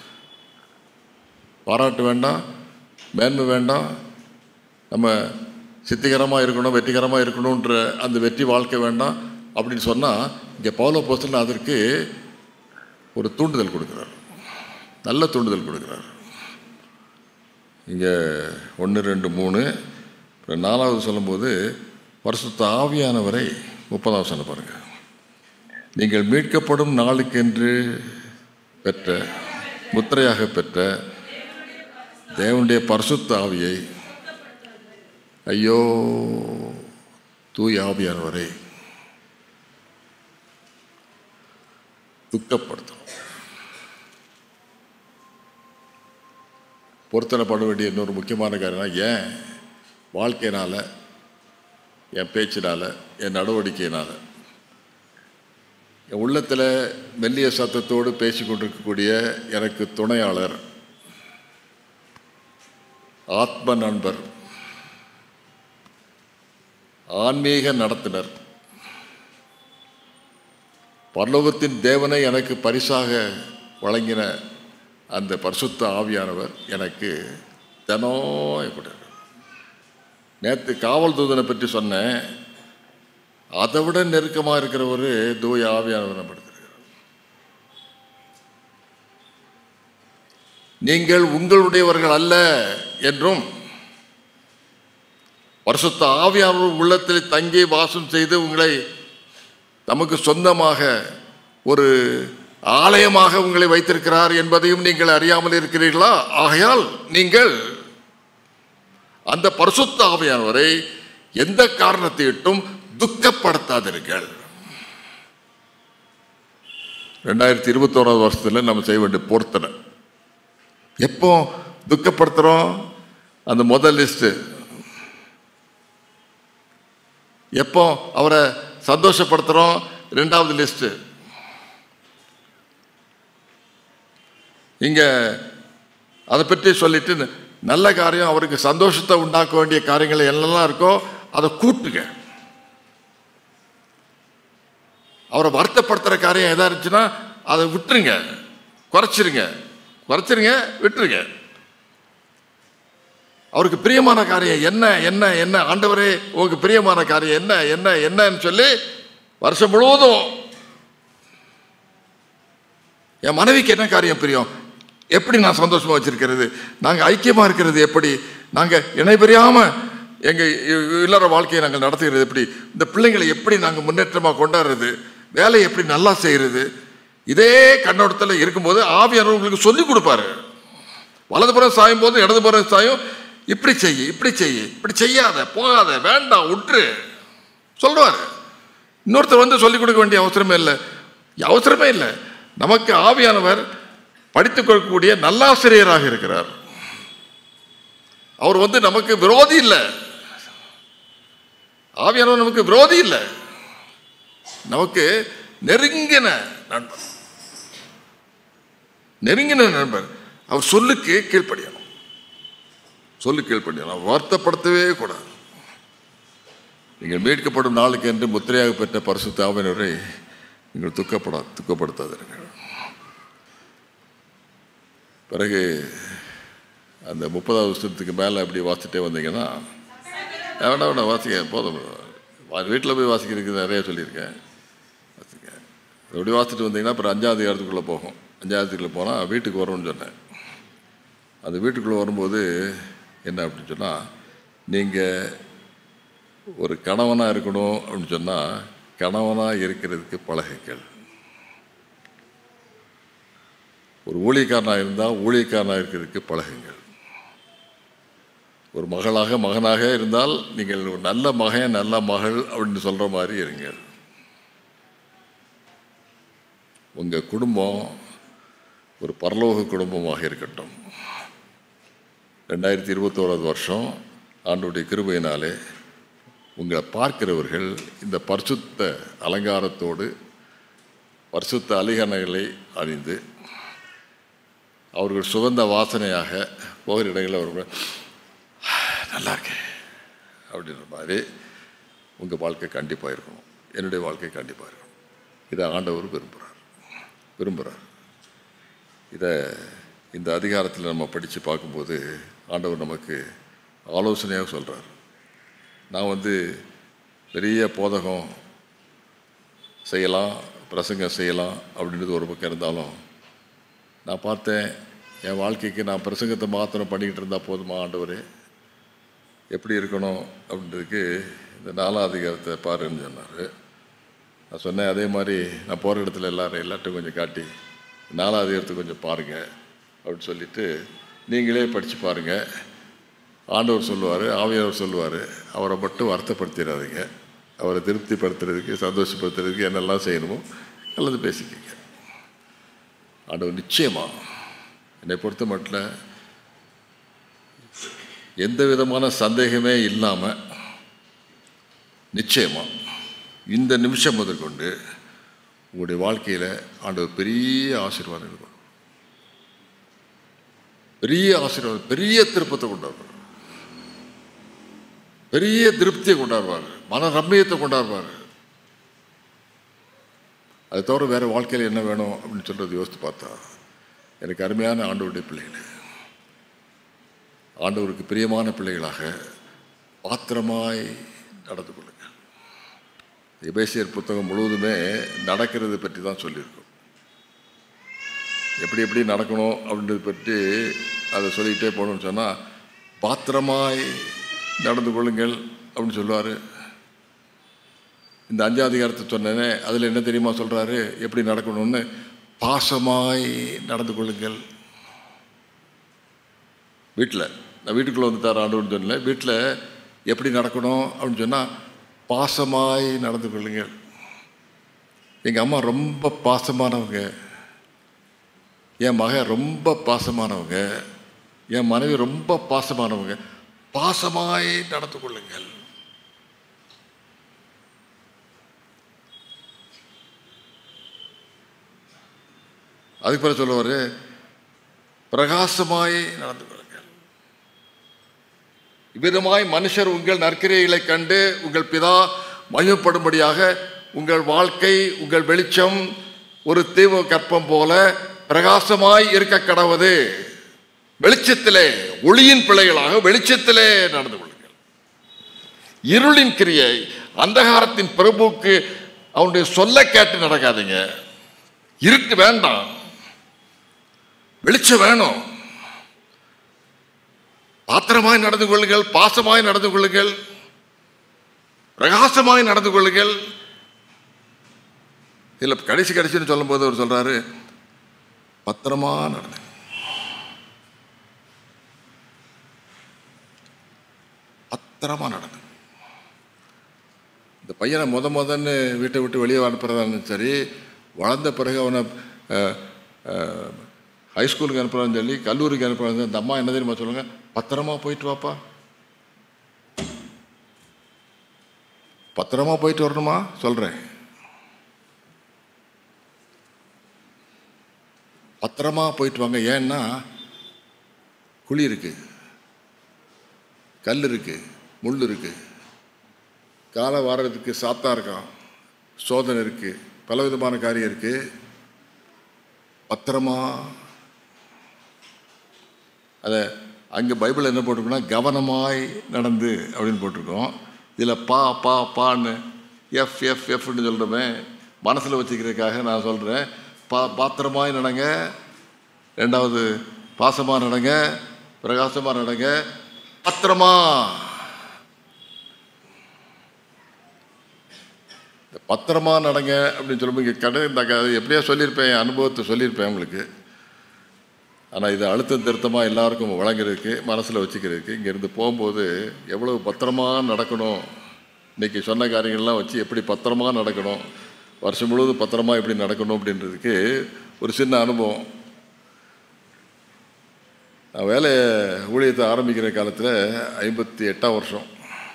பாராட்ட வேண்டாம், மேன்மை வேண்டாம், நம்ம சித்திகரமாக இருக்கணும், வெற்றிகரமாக இருக்கணுன்ற அந்த வெற்றி வாழ்க்கை வேண்டாம் அப்படின்னு சொன்னால், இங்கே பவுல் அப்போஸ்தலன் அதற்கு ஒரு தூண்டுதல் கொடுக்குறார், நல்ல தூண்டுதல் கொடுக்குறார். இங்கே 1, 2, 3 4வது சொல்லும்போது பரிசுத்த ஆவியானவரை 30வது வசனம் பாருங்கள். நீங்கள் மீட்கப்படும் நாளுக்கென்று பெற்ற, முத்திரையாக பெற்ற தேவனுடைய பரிசுத்த ஆவியை, ஐயோ தூய ஆவியானவரை துக்கப்படுத்தும். பொருத்தனைப்பட வேண்டிய இன்னொரு முக்கியமான காரணம், ஏன் வாழ்க்கையினால், என் பேச்சினால், என் நடவடிக்கையினால், என் உள்ளத்தில் மெல்லிய சத்தத்தோடு பேசி கொண்டிருக்கக்கூடிய எனக்கு துணையாளர், ஆத்ம நண்பர், ஆன்மீக நடத்துனர், பரலோகத்தின் தேவனை எனக்கு பரிசாக வழங்கின அந்த பரிசுத்த ஆவியானவர் எனக்கு தினம் கூட. நேற்று காவல் தூதனை பற்றி சொன்னேன், அதை விட நெருக்கமாக இருக்கிற ஒரு தூய ஆவியானவர் படுத்திருக்கிறார். நீங்கள் உங்களுடையவர்கள் அல்ல என்றும், பரிசுத்த ஆவியானவர் உள்ளத்தில் தங்கி வாசம் செய்து உங்களை நமக்கு சொந்தமாக ஒரு ஆலயமாக உங்களை வைத்திருக்கிறார் என்பதையும் நீங்கள் அறியாமல் இருக்கிறீர்களா? ஆகையால் நீங்கள் அந்த பரிசுத்த ஆவியானவரை எந்த காரணத்தையிட்டும் துக்கப்படுத்தாதீர்கள். 2021 வருஷத்தில் நம்ம செய்ய வேண்டிய பொருத்தனை. எப்போ துக்கப்படுத்துகிறோம்? அந்த முதல் லிஸ்ட்டு. எப்போ அவரை சந்தோஷப்படுத்துகிறோம்? 2வது லிஸ்ட்டு. இங்கே அதை பற்றி சொல்லிட்டு, நல்ல காரியம், அவருக்கு சந்தோஷத்தை உண்டாக்க வேண்டிய காரியங்கள் என்னெல்லாம் இருக்கோ அதை கூட்டுங்க. அவரை வருத்தப்படுத்துகிற காரியம் எதாக இருந்துச்சுன்னா அதை விட்டுருங்க, குறைச்சிருங்க, விட்டுருங்க. அவருக்கு பிரியமான காரியம் என்ன என்ன என்ன ஆண்டவரே உங்களுக்கு பிரியமான காரியம் என்ன என்ன என்னன்னு சொல்லி வருஷம் முழுவதும், என் மனைவிக்கு என்ன காரியம் பிரியம், எப்படி நான் சந்தோஷமாக வச்சிருக்கிறது, நாங்கள் ஐக்கியமாக இருக்கிறது எப்படி, நாங்கள் இணைபிரியாமல் எங்கள் இல்லற வாழ்க்கையை நாங்கள் நடத்துகிறது எப்படி, இந்த பிள்ளைங்களை எப்படி நாங்கள் முன்னேற்றமாக கொண்டாடுறது, வேலையை எப்படி நல்லா செய்கிறது, இதே கண்ணோட்டத்தில் இருக்கும்போது ஆவியானவர் உங்களுக்கு சொல்லிக் கொடுப்பாரு. வலதுபுறம் சாயும் போது இடதுபுறம் சாயும், இப்படி செய்ய, இப்படி செய்ய, இப்படி செய்யாத, போகாத, வேண்டாம், விட்டுரு சொல்லுவார். இன்னொருத்தர் வந்து சொல்லிக் கொடுக்க வேண்டிய அவசரமே இல்லை. நமக்கு ஆவியானவர் படித்துக் கொடுக்கக்கூடிய நல்லாசிரியராக இருக்கிறார். அவர் வந்து நமக்கு விரோதி இல்லை. ஆவியானவர் நமக்கு விரோதி இல்லை, நமக்கு நெருங்கின நண்பர். அவர் சொல்லுக்கு கீழ்ப்படியணும், வருத்தப்படுத்தவே கூடாது. நீங்கள் மீட்கப்படும் நாளுக்கு என்று முத்திரையாக பெற்ற பரிசுத்த ஆவியானவரை நீங்கள் துக்கப்படுத்தாதீர்கள். பிறகு அந்த 30வது வருஷத்துக்கு மேலே அப்படி வாசிட்டே வந்தீங்கன்னா, வேண்டாம் வாசிக்க போதும், வீட்டில் போய் வாசிக்கிறதுக்கு நிறைய சொல்லியிருக்கேன், வாசிக்க. அப்படி வாசிட்டு வந்தீங்கன்னா அப்புறம் 5வது அதிகாரத்துக்குள்ளே போகும். 5வது அதிகாரத்துக்குள்ளே போனால் வீட்டுக்கு வரும்னு சொன்னேன். அந்த வீட்டுக்குள்ளே வரும்போது என்ன அப்படின்னு சொன்னால், நீங்கள் ஒரு கணவனாக இருக்கணும் அப்படின்னு சொன்னால் கணவனாக இருக்கிறதுக்கு பழகுங்கள். ஒரு ஊழியக்காரனாக இருந்தால் ஊழியக்காரனாக இருக்கிறதுக்கு பழகுங்கள். ஒரு மகனாக இருந்தால் நீங்கள் ஒரு நல்ல மகன் நல்ல மகள் அப்படின்னு சொல்கிற மாதிரி இருங்கள். உங்கள் குடும்பம் ஒரு பரலோக குடும்பமாக இருக்கட்டும். 2021 வருஷம் ஆண்டவருடைய கிருபையினாலே உங்களை பார்க்கிறவர்கள் இந்த பரிசுத்த அலங்காரத்தோடு பரிசுத்த அலிகனைகளை அணிந்து அவர்கள் சுகந்த வாசனையாக போகிற இடங்களில் அவர்கள் நல்லா இருக்கேன் அப்படின்ற மாதிரி உங்கள் வாழ்க்கை கண்டிப்பாக இருக்கணும். என்னுடைய வாழ்க்கை கண்டிப்பாக இருக்கணும். இதை ஆண்டவர் விரும்புகிறார். இதை இந்த அதிகாரத்தில் நம்ம படித்து பார்க்கும்போது ஆண்டவர் நமக்கு ஆலோசனையாக சொல்கிறார். நான் பெரிய போதகம் செய்யலாம், பிரசங்கம் செய்யலாம் அப்படின்றது ஒரு பக்கம் இருந்தாலும், நான் பார்த்தேன் என் வாழ்க்கைக்கு நான் பிரசங்கத்தை மாத்திரம் பண்ணிக்கிட்டு இருந்தால் போதுமா ஆண்டவரே, எப்படி இருக்கணும் அப்படின்றதுக்கு இந்த 4ஆம் அதிகாரத்தை பாருன்னு சொன்னார். நான் சொன்னேன், அதே மாதிரி நான் போகிற இடத்துல எல்லாத்தையும் கொஞ்சம் காட்டி 4ஆம் அதிகாரத்தை கொஞ்சம் பாருங்கள் அப்படின்னு சொல்லிவிட்டு நீங்களே படித்து பாருங்கள். ஆண்டவர் சொல்லுவார், ஆவியானவர் சொல்லுவார், அவரை மட்டும் வருத்தப்படுத்திடாதீங்க, அவரை திருப்திப்படுத்துறதுக்கு சந்தோஷப்படுத்துறதுக்கு என்னெல்லாம் செய்யணுமோ நல்லது பேசிக்கங்க. ஆண்டவர் நிச்சயமாக என்னை பொறுத்த மட்டும் எந்த விதமான சந்தேகமே இல்லாமல் நிச்சயமாக இந்த நிமிஷம் முதற்கொண்டு உங்களுடைய வாழ்க்கையில் ஆண்டவர் பெரிய ஆசீர்வாதம் இருக்கும், பெரிய ஆசீர்வாதம், பெரிய திருப்பத்தை கொண்டாடுவார், பெரிய திருப்தியை கொண்டாடுவார், மன ரம்மியத்தை கொண்டாடுவார். அது தவிர வேறு வாழ்க்கையில் என்ன வேணும் அப்படின்னு சொல்கிறது யோசித்து பார்த்தா, எனக்கு அருமையான ஆண்டவருடைய பிள்ளைகள், ஆண்டவருக்கு பிரியமான பிள்ளைகளாக பாத்திரமாய் நடந்து கொள்ளுங்கள். எபேசியர் புத்தகம் முழுவதுமே நடக்கிறது பற்றி தான் சொல்லியிருக்கோம். எப்படி எப்படி நடக்கணும் அப்படின்றத பற்றி அதை சொல்லிக்கிட்டே போகணும்னு சொன்னால், பாத்திரமாய் நடந்து கொள்ளுங்கள் அப்படின்னு சொல்லுவார். இந்த 5ஆம் அதிகாரத்தை சொன்னேனே, அதில் என்ன தெரியுமா சொல்கிறாரு, எப்படி நடக்கணும்னு, பாசமாய் நடந்து கொள்ளுங்கள். நான் வீட்டுக்குள்ளே வந்துட்டார் ஆண்டவர்னு சொன்னேன், வீட்டில் எப்படி நடக்கணும் அப்படின்னு சொன்னால் பாசமாய் நடந்து கொள்ளுங்கள். எங்கள் அம்மா ரொம்ப பாசமானவங்க, என் மகன் ரொம்ப பாசமானவங்க, என் மனைவி ரொம்ப பாசமானவங்க, பாசமாய் நடந்து கொள்ளுங்கள். அதுக்கு பிறகு சொல்லுவார், பிரகாசமாய் நடந்து கொள்ளுங்கள். இவ்விதமாய் மனுஷர் உங்கள் நற்கிரியைகளை கண்டு உங்கள் பிதா மகிமைப்படும்படியாக உங்கள் வாழ்க்கை, உங்கள் வெளிச்சம் ஒரு தீவு கற்பம் போல பிரகாசமாய் இருக்க கடவுது. வெளிச்சத்திலே, ஒளியின் பிள்ளைகளாக வெளிச்சத்திலே நடந்து கொள்ளுங்கள். இருளின் கிரியை, அந்தகாரத்தின் பிரபுக்கு அவனுடைய சொல்ல கேட்டு நடக்காதீங்க. இருட்டு வேண்டாம், வெளிச்சம் வேணும். பாத்திரமாய் நடந்து கொள்ளுங்கள், பாசமாய் நடந்து கொள்ளுங்கள், பிரகாசமாய் நடந்து கொள்ளுங்கள். இதில் கடைசின்னு சொல்லும் போது அவர் சொல்றாரு, பத்திரமா நடந்து, பத்திரமா நடந்து. இந்த பையனை முதன்னு வீட்டை விட்டு வெளியே அனுப்புறதான்னு சரி, வளர்ந்த பிறகு அவனை ஹைஸ்கூலுக்கு அனுப்புறான்னு சொல்லி, கல்லூரிக்கு அனுப்புறாங்க, இந்த அம்மா என்ன தெரியுமா சொல்லுங்க, பத்திரமா போயிட்டு வாப்பா, பத்திரமா போயிட்டு வரணுமா சொல்றேன். பத்திரமா போயிட்டு வாங்க. ஏன்னா குழி இருக்கு, கல் இருக்கு, முள் இருக்கு, காலை வாரத்துக்கு சாத்தா இருக்கான், சோதனை இருக்கு, பலவிதமான காரியம் இருக்கு. பத்திரமா அதை அங்கே பைபிள் என்ன போட்டிருக்கோம்னா, கவனமாய் நடந்து அப்படின்னு போட்டிருக்கோம். இதில் பான்னு எஃப்னு சொல்கிறோமே, மனசில் வச்சுக்கிறதுக்காக நான் சொல்கிறேன். பாத்திரமாய் நடங்க, ரெண்டாவது பாசமாக நடங்க, பிரகாசமாக நடங்க, பத்திரமா. பத்திரமா நடங்க அப்படின்னு சொல்லும்போது இங்கே இந்த எப்படியா சொல்லியிருப்பேன், என் அனுபவத்தை சொல்லியிருப்பேன் உங்களுக்கு. ஆனால் இது அழுத்தம் திருத்தமாக எல்லாருக்கும் வழங்குறதுக்கு, மனசில் வச்சுக்கிறதுக்கு, இங்கேருந்து போகும்போது எவ்வளோ பத்திரமா நடக்கணும், இன்றைக்கி சொன்ன காரியங்கள்லாம் வச்சு எப்படி பத்திரமா நடக்கணும், வருஷம் முழுவதும் பத்திரமா எப்படி நடக்கணும் அப்படின்றதுக்கு ஒரு சின்ன அனுபவம். நான் ஊழியத்தை ஆரம்பிக்கிற காலத்தில் 58ஆம் வருஷம்.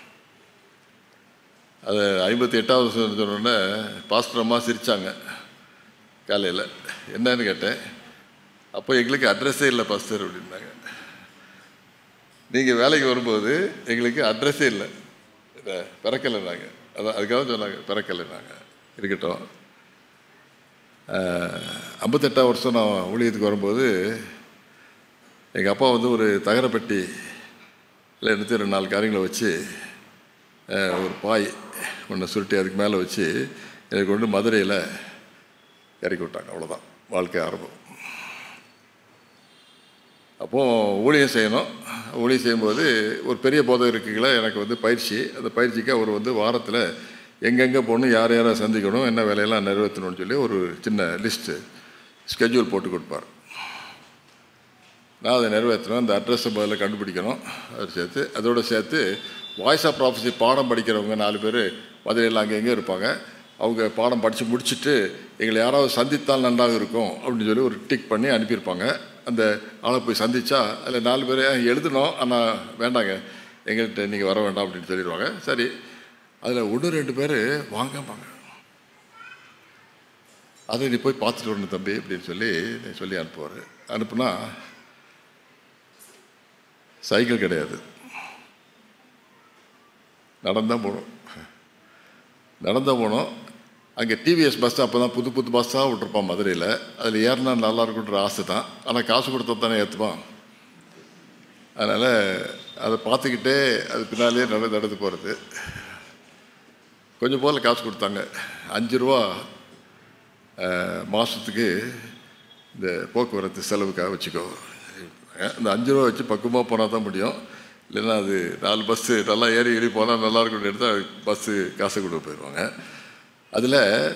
அது 58ஆவது வருஷம் சொன்னோடனே பாஸ்டர் அம்மா சிரித்தாங்க காலையில். என்னன்னு கேட்டேன். அப்போ எங்களுக்கு அட்ரஸே இல்லை பாஸ்டர் அப்படின்னாங்க. நீங்கள் வேலைக்கு வரும்போது எங்களுக்கு அட்ரஸே இல்லை, பிறக்கலை நாங்கள். அதான் அதுக்காக சொன்னாங்க, பிறக்கலை நாங்கள். இருக்கட்டும். 58ஆம் வருஷம் நான் ஊழியத்துக்கு வரும்போது எங்கள் அப்பா வந்து ஒரு தகரப்பெட்டி இல்லை எடுத்து 2-4 காரியங்களை வச்சு ஒரு பாய் ஒன்று சுருட்டி அதுக்கு மேலே வச்சு எனக்கு கொண்டு மதுரையில் இறக்கி விட்டாங்க. அவ்வளோதான் வாழ்க்கை ஆரம்பம். அப்போது ஊழியம் செய்யணும். ஊழியம் செய்யும்போது ஒரு பெரிய போதகருக்குள்ள எனக்கு வந்து பயிற்சி. அந்த பயிற்சிக்கு அவர் வந்து வாரத்தில் எங்கெங்கே போகணும், யார் யாரை சந்திக்கணும், என்ன வேலையெல்லாம் நிறைவேற்றணும்னு சொல்லி ஒரு சின்ன லிஸ்ட்டு ஸ்கெட்யூல் போட்டு கொடுப்பார். நான் அதை நிறைவேற்றணும். அந்த அட்ரஸை முதல்ல கண்டுபிடிக்கணும். அதோடு சேர்த்து வாய்ஸ் ஆஃப் ப்ராஃபஸி பாடம் படிக்கிறவங்க 4 பேர் மதுரையில் அங்கே எங்கே இருப்பாங்க. அவங்க பாடம் படித்து முடிச்சுட்டு எங்களை யாராவது சந்தித்தால் நன்றாக இருக்கும் அப்படின்னு சொல்லி ஒரு டிக் பண்ணி அனுப்பியிருப்பாங்க. அந்த ஆளை போய் சந்தித்தா அதில் 4 பேர் எழுதணும், ஆனால் வேண்டாங்க எங்கள்கிட்ட நீங்கள் வர வேண்டாம் அப்படின்னு சொல்லிடுவாங்க. சரி, அதில் 1-2 பேர் வாங்கப்பாங்க. அதை நீ போய் பார்த்துட்டு வரணும் தம்பி அப்படின்னு சொல்லி அனுப்புவார். அனுப்புனா சைக்கிள் கிடையாது, நடந்தான் போனோம். அங்கே டிவிஎஸ் பஸ் அப்போ தான் புது பஸ்ஸாக விட்டுருப்பான் மதுரையில். அதில் ஏறினா நல்லா இருக்குன்ற ஆசை தான். ஆனால் காசு கொடுத்தா தானே ஏற்றுப்பான். அதனால் அதை பார்த்துக்கிட்டே அது பின்னாலே நடந்து போகிறது. கொஞ்சம் போல் காசு கொடுத்தாங்க. 5 ரூபா மாதத்துக்கு இந்த போக்குவரத்து செலவுக்காக வச்சுக்கோ. அந்த 5 ரூபா வச்சு பக்குவமாக போனால் தான் முடியும். இல்லைன்னா அது 4 பஸ்ஸு நல்லா ஏறி போனால் நல்லாயிருக்குன்னு எடுத்தால் பஸ்ஸு காசை கொடுக்க போயிடுவாங்க. அதில்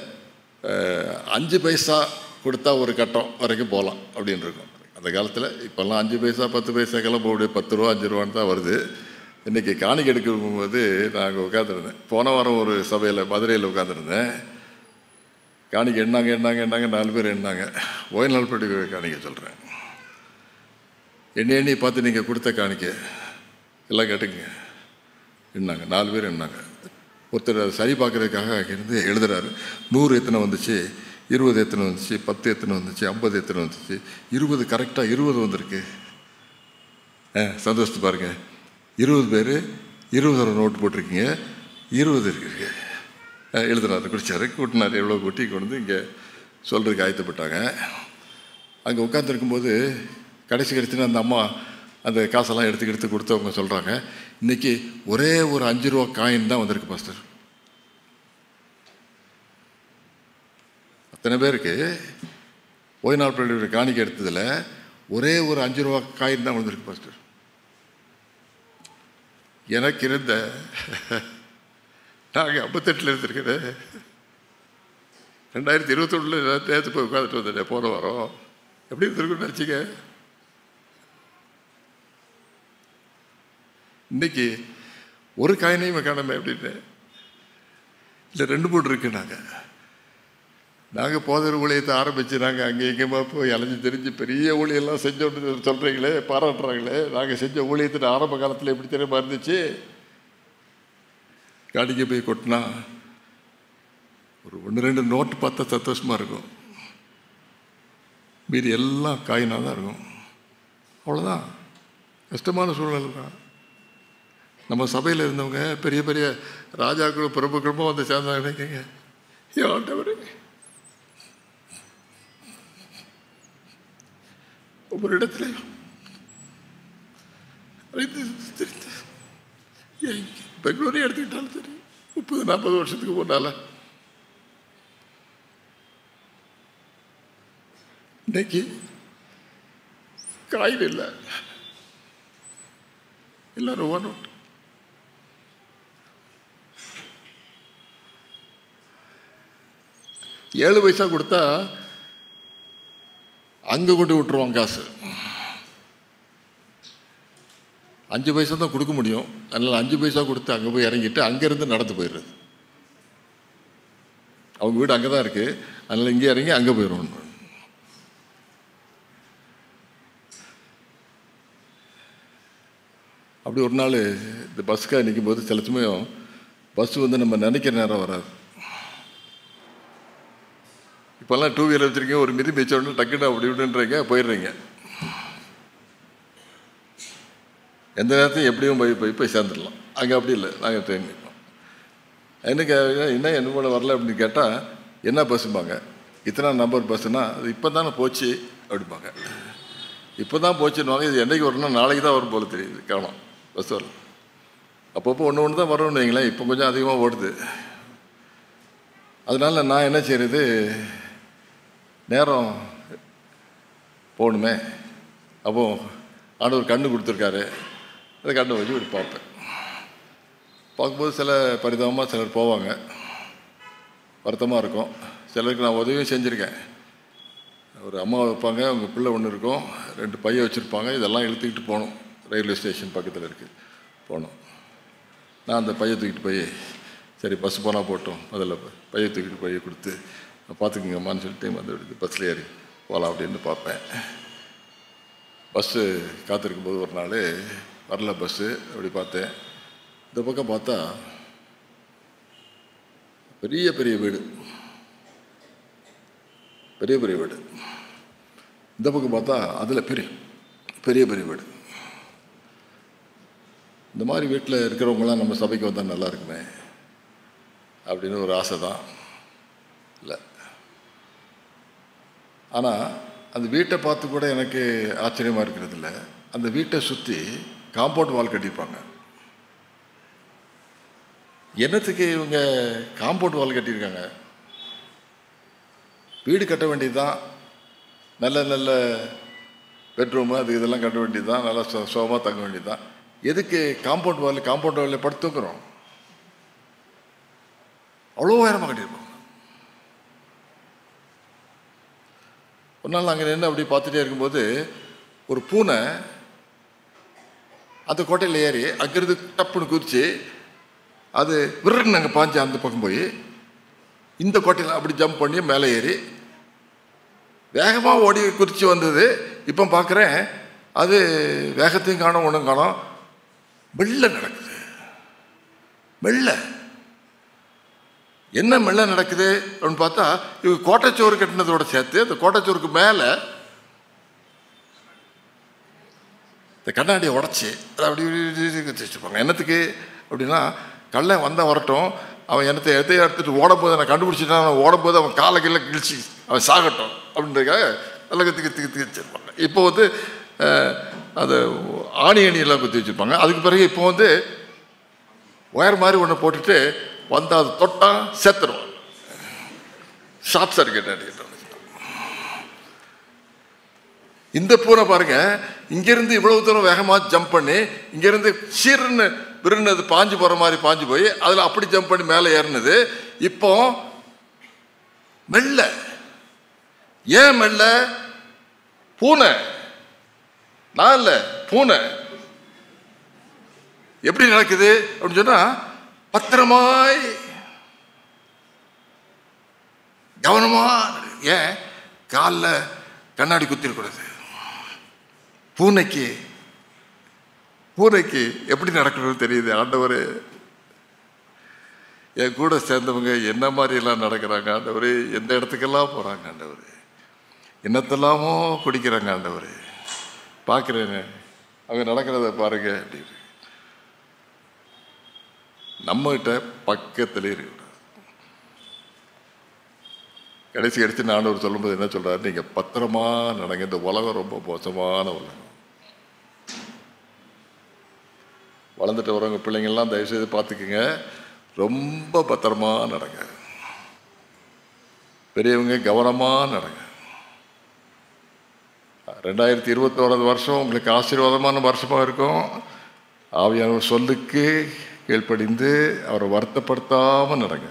5 பைசா கொடுத்தா ஒரு கட்டம் வரைக்கும் போகலாம் அப்படின்னு இருக்கும் அந்த காலத்தில். இப்போல்லாம் 5 பைசா 10 பைசாக்கெல்லாம் போக முடியாது. 10 ரூபா 5 ரூபான்னு தான் வருது. இன்றைக்கி காணிக்கை எடுக்கும்போது நான் அங்கே உட்காந்துருந்தேன். போன வாரம் ஒரு சபையில் மதுரையில் உட்காந்துருந்தேன். காணிக்கை எண்ணாங்க 4 பேர் எண்ணாங்க. ஓய்நாள்படி காணிக்கை சொல்கிறேன். எண்ணி பார்த்து நீங்கள் கொடுத்த காணிக்கை எல்லாம் கேட்டுங்க எண்ணாங்க. 4 பேர் எண்ணாங்க. ஒருத்தர் அதை சரி பார்க்குறதுக்காக இருந்து எழுதுறாரு. 100 எத்தனை வந்துச்சு, 20 எத்தனை வந்துச்சு, 10 எத்தனை வந்துச்சு, 50 எத்தனை வந்துச்சு, 20 கரெக்டாக 20 வந்திருக்கு. சந்தோஷத்து பாருங்கள். 20 பேர் 20 நோட்டு போட்டிருக்கீங்க, 20 இருக்குங்க. எழுதுறாரு, குடிச்சாரு, கூட்டினார். எவ்வளோ கூட்டி கொண்டு வந்து இங்கே சொல்கிறதுக்கு ஆயத்தப்பட்டாங்க. அங்கே உட்காந்துருக்கும்போது கடைசின்னு அந்த அம்மா அந்த காசெல்லாம் எடுத்து கொடுத்தவங்க சொல்கிறாங்க, இன்றைக்கி ஒரே ஒரு 5 ரூபா காயின் தான் வந்திருக்கு பாஸ்டர். அத்தனை பேருக்கு ஓய்நாள்படி காணிக்கை எடுத்ததில் ஒரே ஒரு 5 ரூபா காயின் தான் வந்திருக்கு பாஸ்டர். எனக்கு இருந்த நாங்கள் 58 இருந்திருக்கிறேன். 2021 நேற்று போய் உட்காந்துட்டு வந்துட்டேன். போன வாரம் எப்படி இருந்திருக்குன்னு நினச்சிங்க. இன்றைக்கி ஒரு காயினையும் காணாம அப்படின்னு இல்லை 2-3 இருக்கு. நாங்கள் போதர் ஊழியத்தை ஆரம்பித்து நாங்கள் அங்கே எங்கேயுமா போய் அலைஞ்சு தெரிஞ்சு பெரிய ஊழியெல்லாம் செஞ்சோன்னு சொல்கிறீங்களே, பாராட்டுறாங்களே. நாங்கள் செஞ்ச ஊழியத்தின் ஆரம்ப காலத்தில் எப்படி தெரியுமா இருந்துச்சு? காணிக்கை போய் கொட்டினா ஒரு 1-2 நோட்டு பார்த்தா சந்தோஷமாக இருக்கும். மீதி எல்லாம் காயினாக தான் இருக்கும். அவ்வளோதான். கஷ்டமான சூழ்நிலை தான். நம்ம சபையில் இருந்தவங்க பெரிய பெரிய ராஜாக்களும் பிரபுக்களும் வந்து சேர்ந்தாங்க. நினைக்கங்க, ஆண்டவரே ஒவ்வொரு இடத்துலையும் பெங்களூரே எடுத்துக்கிட்டாலும் சரி 30-40 வருஷத்துக்கு முன்னால இன்னைக்கு காயின் இல்லை, எல்லாரும் ஓடும். ஏழு பைசா கொடுத்தா அங்கே கொண்டு விட்டுருவாங்க காசு. 5 பைசா தான் கொடுக்க முடியும். அதனால் 5 பைசா கொடுத்து அங்கே போய் இறங்கிட்டு அங்கேருந்து நடந்து போயிடுறது. அவங்க வீடு அங்கே தான் இருக்குது. அதனால் இங்கே இறங்கி அங்கே போயிடுவோம். அப்படி ஒரு நாள் இந்த பஸ்ஸுக்காக நிற்கும்போது சில சமயம் பஸ்ஸு வந்து நம்ம நினைக்கிற நேரம் வராது. இப்போல்லாம் 2 வீலர் வச்சுருக்கீங்க, ஒரு மிதி மிச்ச உடனே டக்குன்னு அப்படி இப்படின்றீங்க, போயிடுறீங்க. எந்த நேரத்தையும் எப்படியும் போய் சேர்ந்துடலாம். அங்கே அப்படி இல்லை, நாங்கள் ட்ரெயின் நிற்போம். என்ன போல வரல அப்படின்னு கேட்டால் என்ன பஸ்ஸும்பாங்க. இத்தனை நம்பர் பஸ்ஸுன்னா அது இப்போ தானே போச்சு அப்படிம்பாங்க. இப்போ தான் போச்சுன்னுவாங்க. இது என்றைக்கு வரணும், நாளைக்கு தான் வரும் போல தெரியுது. காணும் பஸ் வரல. அப்பப்போ ஒன்று தான் வரணும்னு வைங்களேன். இப்போ கொஞ்சம் அதிகமாக ஓடுது. அதனால் நான் என்ன செய்கிறது, நேரம் போகணுமே, அப்போது ஆண்டவர் கண்ணு கொடுத்துருக்காரு, அந்த கண்ணை வச்சு இப்படி பார்ப்பேன். பார்க்கும்போது சில பரிதாபமாக சிலர் போவாங்க, வருத்தமாக இருக்கும். சிலருக்கு நான் உதவியும் செஞ்சுருக்கேன். ஒரு அம்மா வைப்பாங்க, அவங்க பிள்ளை ஒன்று இருக்கும், 2 பையை வச்சுருப்பாங்க. இதெல்லாம் இழுத்துக்கிட்டு போகணும். ரயில்வே ஸ்டேஷன் பக்கத்தில் இருக்குது, போகணும். நான் அந்த பையை தூக்கிட்டு போய், சரி பஸ் போனால் போட்டோம், அதில் பையை தூக்கிட்டு பையை கொடுத்து பார்த்துக்குங்கம்மான்னு சொல்லிட்டு வந்து பஸ்ஸில் ஏறி போகலாம் அப்படின்னு பார்ப்பேன். பஸ்ஸு காத்திருக்கும்போது ஒரு நாள் வரல பஸ்ஸு. அப்படி பார்த்தேன். இந்த பக்கம் பார்த்தா பெரிய பெரிய வீடு, பெரிய பெரிய வீடு. இந்த பக்கம் பார்த்தா அதில் பெரிய பெரிய பெரிய வீடு. இந்த மாதிரி வீட்டில் இருக்கிறவங்களாம் நம்ம சபைக்கு வந்தால் நல்லா இருக்குமே அப்படின்னு ஒரு ஆசை தான். இல்லை, ஆனால் அந்த வீட்டை பார்த்து கூட எனக்கு ஆச்சரியமாக இருக்கிறது இல்லை. அந்த வீட்டை சுற்றி காம்பவுண்ட் வால் கட்டியிருப்பாங்க. என்னத்துக்கு இவங்க காம்பவுண்ட் வால் கட்டியிருக்காங்க? வீடு கட்ட வேண்டியது தான், நல்ல நல்ல பெட்ரூமு அது இதெல்லாம் கட்ட வேண்டியது தான், நல்லா சுகமாக தங்க வேண்டியது தான். எதுக்கு காம்பவுண்ட் வாலில் படுத்துக்கிறோம்? அவ்வளோ உயரமாக கட்டியிருப்பாங்க. ஒரு நாள் நாங்கள் நின்று அப்படி பார்த்துட்டே இருக்கும்போது ஒரு பூனை அந்த கோட்டையில் ஏறி அங்கிருந்து டப்புன்னு குதிச்சு அது விருன்னு அங்கே பாஞ்சு அந்த பக்கம் போய் இந்த கோட்டையில் அப்படி ஜம்ப் பண்ணி மேலே ஏறி வேகமாக ஓடி குதிச்சு வந்தது. இப்போ பார்க்குறேன் அது வேகத்தையும் காணும், ஒன்றும் காணும், மெல்ல நடக்குது. மெல்ல என்ன மெல்ல நடக்குது அப்படின்னு பார்த்தா, இவங்க கோட்டைச்சோறு கட்டினதோட சேர்த்து அந்த கோட்டைச்சோருக்கு மேலே இந்த கண்ணாடியை உடச்சி அதை அப்படி வச்சுருப்பாங்க. என்னத்துக்கு அப்படின்னா, கல்லை வந்தால் வரட்டும், அவன் எதையும் எடுத்துகிட்டு ஓடும்போது நான் கண்டுபிடிச்சிட்டான், அவன் ஓடும்போது அவன் காலை கீழே கிழிச்சி அவன் சாகட்டும் அப்படின்றதுக்காக நல்ல கத்தி வச்சுருப்பாங்க. இப்போ வந்து அது அணியெல்லாம் குத்தி வச்சுருப்பாங்க. அதுக்கு பிறகு இப்போ வந்து ஒயர் மாதிரி ஒன்று போட்டுட்டு வந்தால் அது தொட்டால் செத்துருவான். ஷார்ட் சர்க்கியூட் அடிக்கிட்டு இந்த பூனை பாருங்க, இங்கேருந்து இவ்வளவு தூரம் வேகமாக ஜம்ப் பண்ணி இங்கேருந்து சீர்னு விருந்தது பாஞ்சு போகிற மாதிரி பாஞ்சு போய் அதில் அப்படி ஜம்ப் பண்ணி மேலே ஏறினது. இப்போ மெல்ல. ஏன் மெல்ல? பூனை, நான் இல்லை, பூனை. எப்படி நடக்குது அப்படின்னு சொன்னா, பத்திரமாய் கவனமா. ஏன் காலில் கண்ணாடி குத்திருக்கூடாது. பூனைக்கு எப்படி நடக்கணும்னு தெரியுது. ஆண்டவர், என் கூட சேர்ந்தவங்க என்ன மாதிரி எல்லாம் நடக்கிறாங்க ஆண்டவர், எந்த இடத்துக்கெல்லாம் போகிறாங்க ஆண்டவர், என்னத்தெல்லாமோ குடிக்கிறாங்க ஆண்டவர், பார்க்குறேங்க அவங்க நடக்கிறத பாருங்க அப்படின்னு. நம்மகிட்ட பக்கத்திலே இருக்கக்கூடாது. கடைசி ஆண்டவர் சொல்லும்போது என்ன சொல்றாரு, நீங்க பத்திரமா நடங்க, இந்த உலகம் ரொம்ப மோசமான உலகம். வளர்ந்துட்டு வரவங்க பிள்ளைங்கள்லாம் தயவுசெய்து பார்த்துக்குங்க, ரொம்ப பத்திரமா நடங்க. பெரியவங்க கவனமா நடங்க. 2021 வருஷம் உங்களுக்கு ஆசீர்வாதமான வருஷமாக இருக்கும். ஆவியானவர் சொல்லுக்கு கீழ்ப்படிந்து அவரை வருத்தப்படுத்தாமல் நடங்க.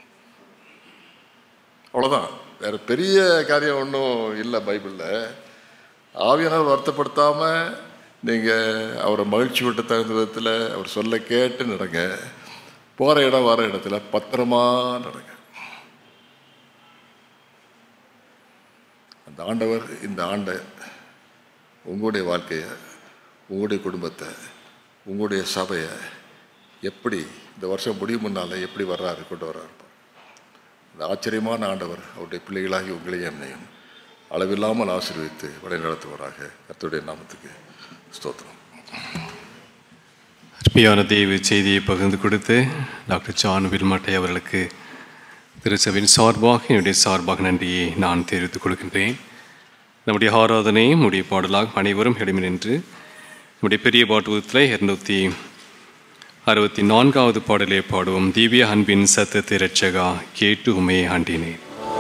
அவ்வளோதான், வேற பெரிய காரியம் ஒன்றும் இல்லை பைபிளில். ஆவியானவர் வருத்தப்படுத்தாமல் நீங்கள் அவரை மகிழ்ச்சி விட்டு தகுந்த விதத்தில் அவர் சொல்ல கேட்டு நடங்க. போகிற இடம் வர இடத்துல பத்திரமா நடங்க. அந்த ஆண்டவர் இந்த ஆண்டை உங்களுடைய வாழ்க்கையை, உங்களுடைய குடும்பத்தை உங்களுடைய சபையை எப்படி இந்த வருஷம் முடியும் முன்னால் எப்படி கொண்டு வர்றாரு. இந்த ஆச்சரியமான ஆண்டவர் அவருடைய பிள்ளைகளாகி உங்களையும் என்னையும் அளவில்லாமல் ஆசீர்வதித்து வழிநடத்துவராக. கர்த்தருடைய நாமத்துக்கு ஸ்தோத்திரம். அருமையான தெய்வ செய்தியை பகிர்ந்து கொடுத்து டாக்டர் ஜான் வில்மட்டை அவர்களுக்கு திருச்சபையின் சார்பாக என்னுடைய சார்பாக நன்றியை நான் தெரிவித்துக் கொள்கின்றேன். நம்முடைய ஆராதனை நம்முடைய பாடலாக அனைவரும் இடமே நின்று நம்முடைய பெரிய பாட்டுவத்தில் 264வது பாடலை பாடுவோம். திவ்ய அன்பின் சத்தத்தை ரட்சகா கேட்டு உமை ஆண்டினேன்.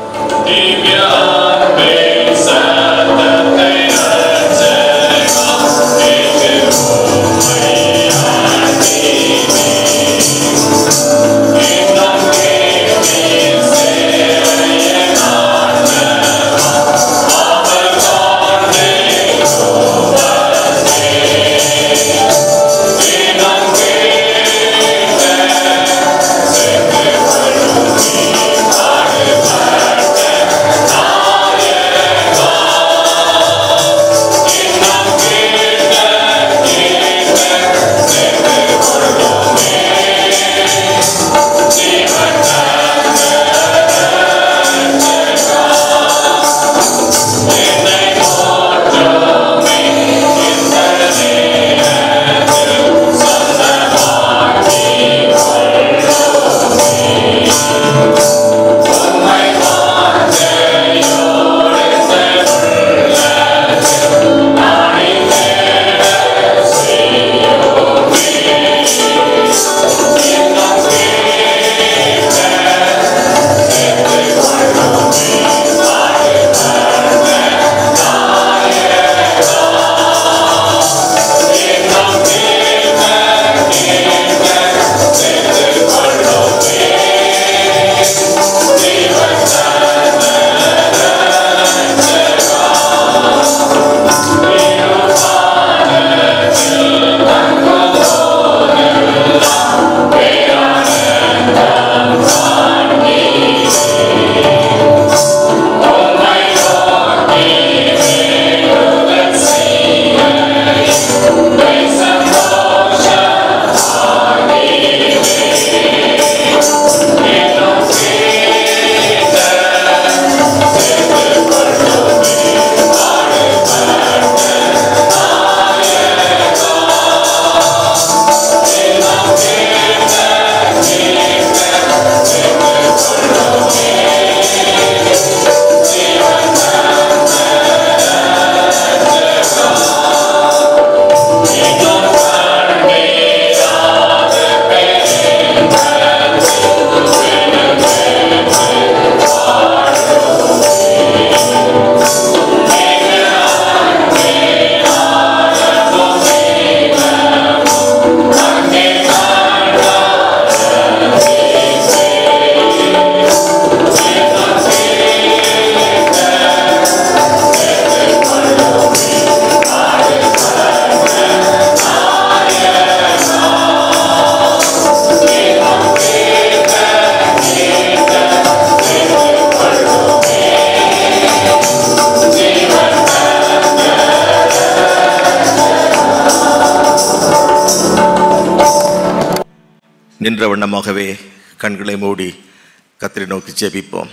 நின்ற வண்ணமாகவே கண்களை மூடி கர்த்தரை நோக்கி ஜெபிப்போம்.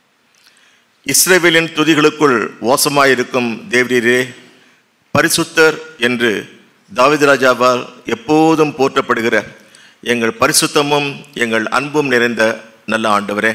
இஸ்ரவேலின் துதிகளுக்குள் வாசமாயிருக்கும் தேவரீரே, பரிசுத்தர் என்று தாவீது ராஜாவால் எப்போதும் போற்றப்படுகிற எங்கள் பரிசுத்தமும் எங்கள் அன்பும் நிறைந்த நல்ல ஆண்டவரே,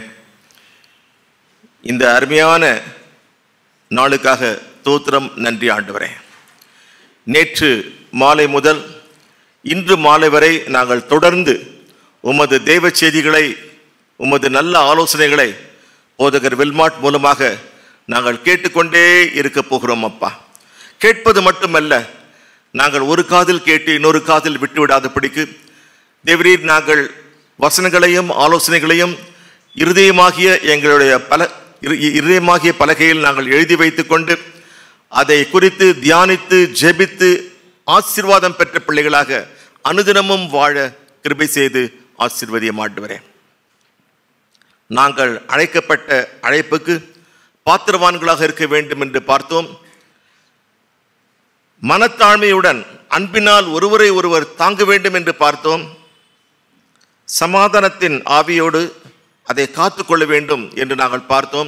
இந்த அருமையான நாளுக்காக ஸ்தோத்திரம், நன்றி ஆண்டவரே. நேற்று மாலை முதல் இன்று மாலை வரை நாங்கள் தொடர்ந்து உமது தெய்வ செய்திகளை, உமது நல்ல ஆலோசனைகளை போதகர் வில்மாட் மூலமாக நாங்கள் கேட்டுக்கொண்டே இருக்க போகிறோம் அப்பா. கேட்பது மட்டுமல்ல, நாங்கள் ஒரு காதில் கேட்டு இன்னொரு காதில் விட்டுவிடாதபடிக்கு தேவரீர் நாங்கள் வசனங்களையும் ஆலோசனைகளையும் இருதயமாகிய பலகையில் நாங்கள் எழுதி வைத்து கொண்டு அதை குறித்து தியானித்து ஜெபித்து ஆசீர்வாதம் பெற்ற பிள்ளைகளாக அனுதினமும் வாழ கிருபை செய்து ஆசீர்வதிய ஆண்டவரே. நாங்கள் அழைக்கப்பட்ட அழைப்புக்கு பாத்திரவான்களாக இருக்க வேண்டும் என்று பார்த்தோம். மனத்தாழ்மையுடன் அன்பினால் ஒருவரை ஒருவர் தாங்க வேண்டும் என்று பார்த்தோம். சமாதானத்தின் ஆவியோடு அதை காத்துக்கொள்ள வேண்டும் என்று நாங்கள் பார்த்தோம்.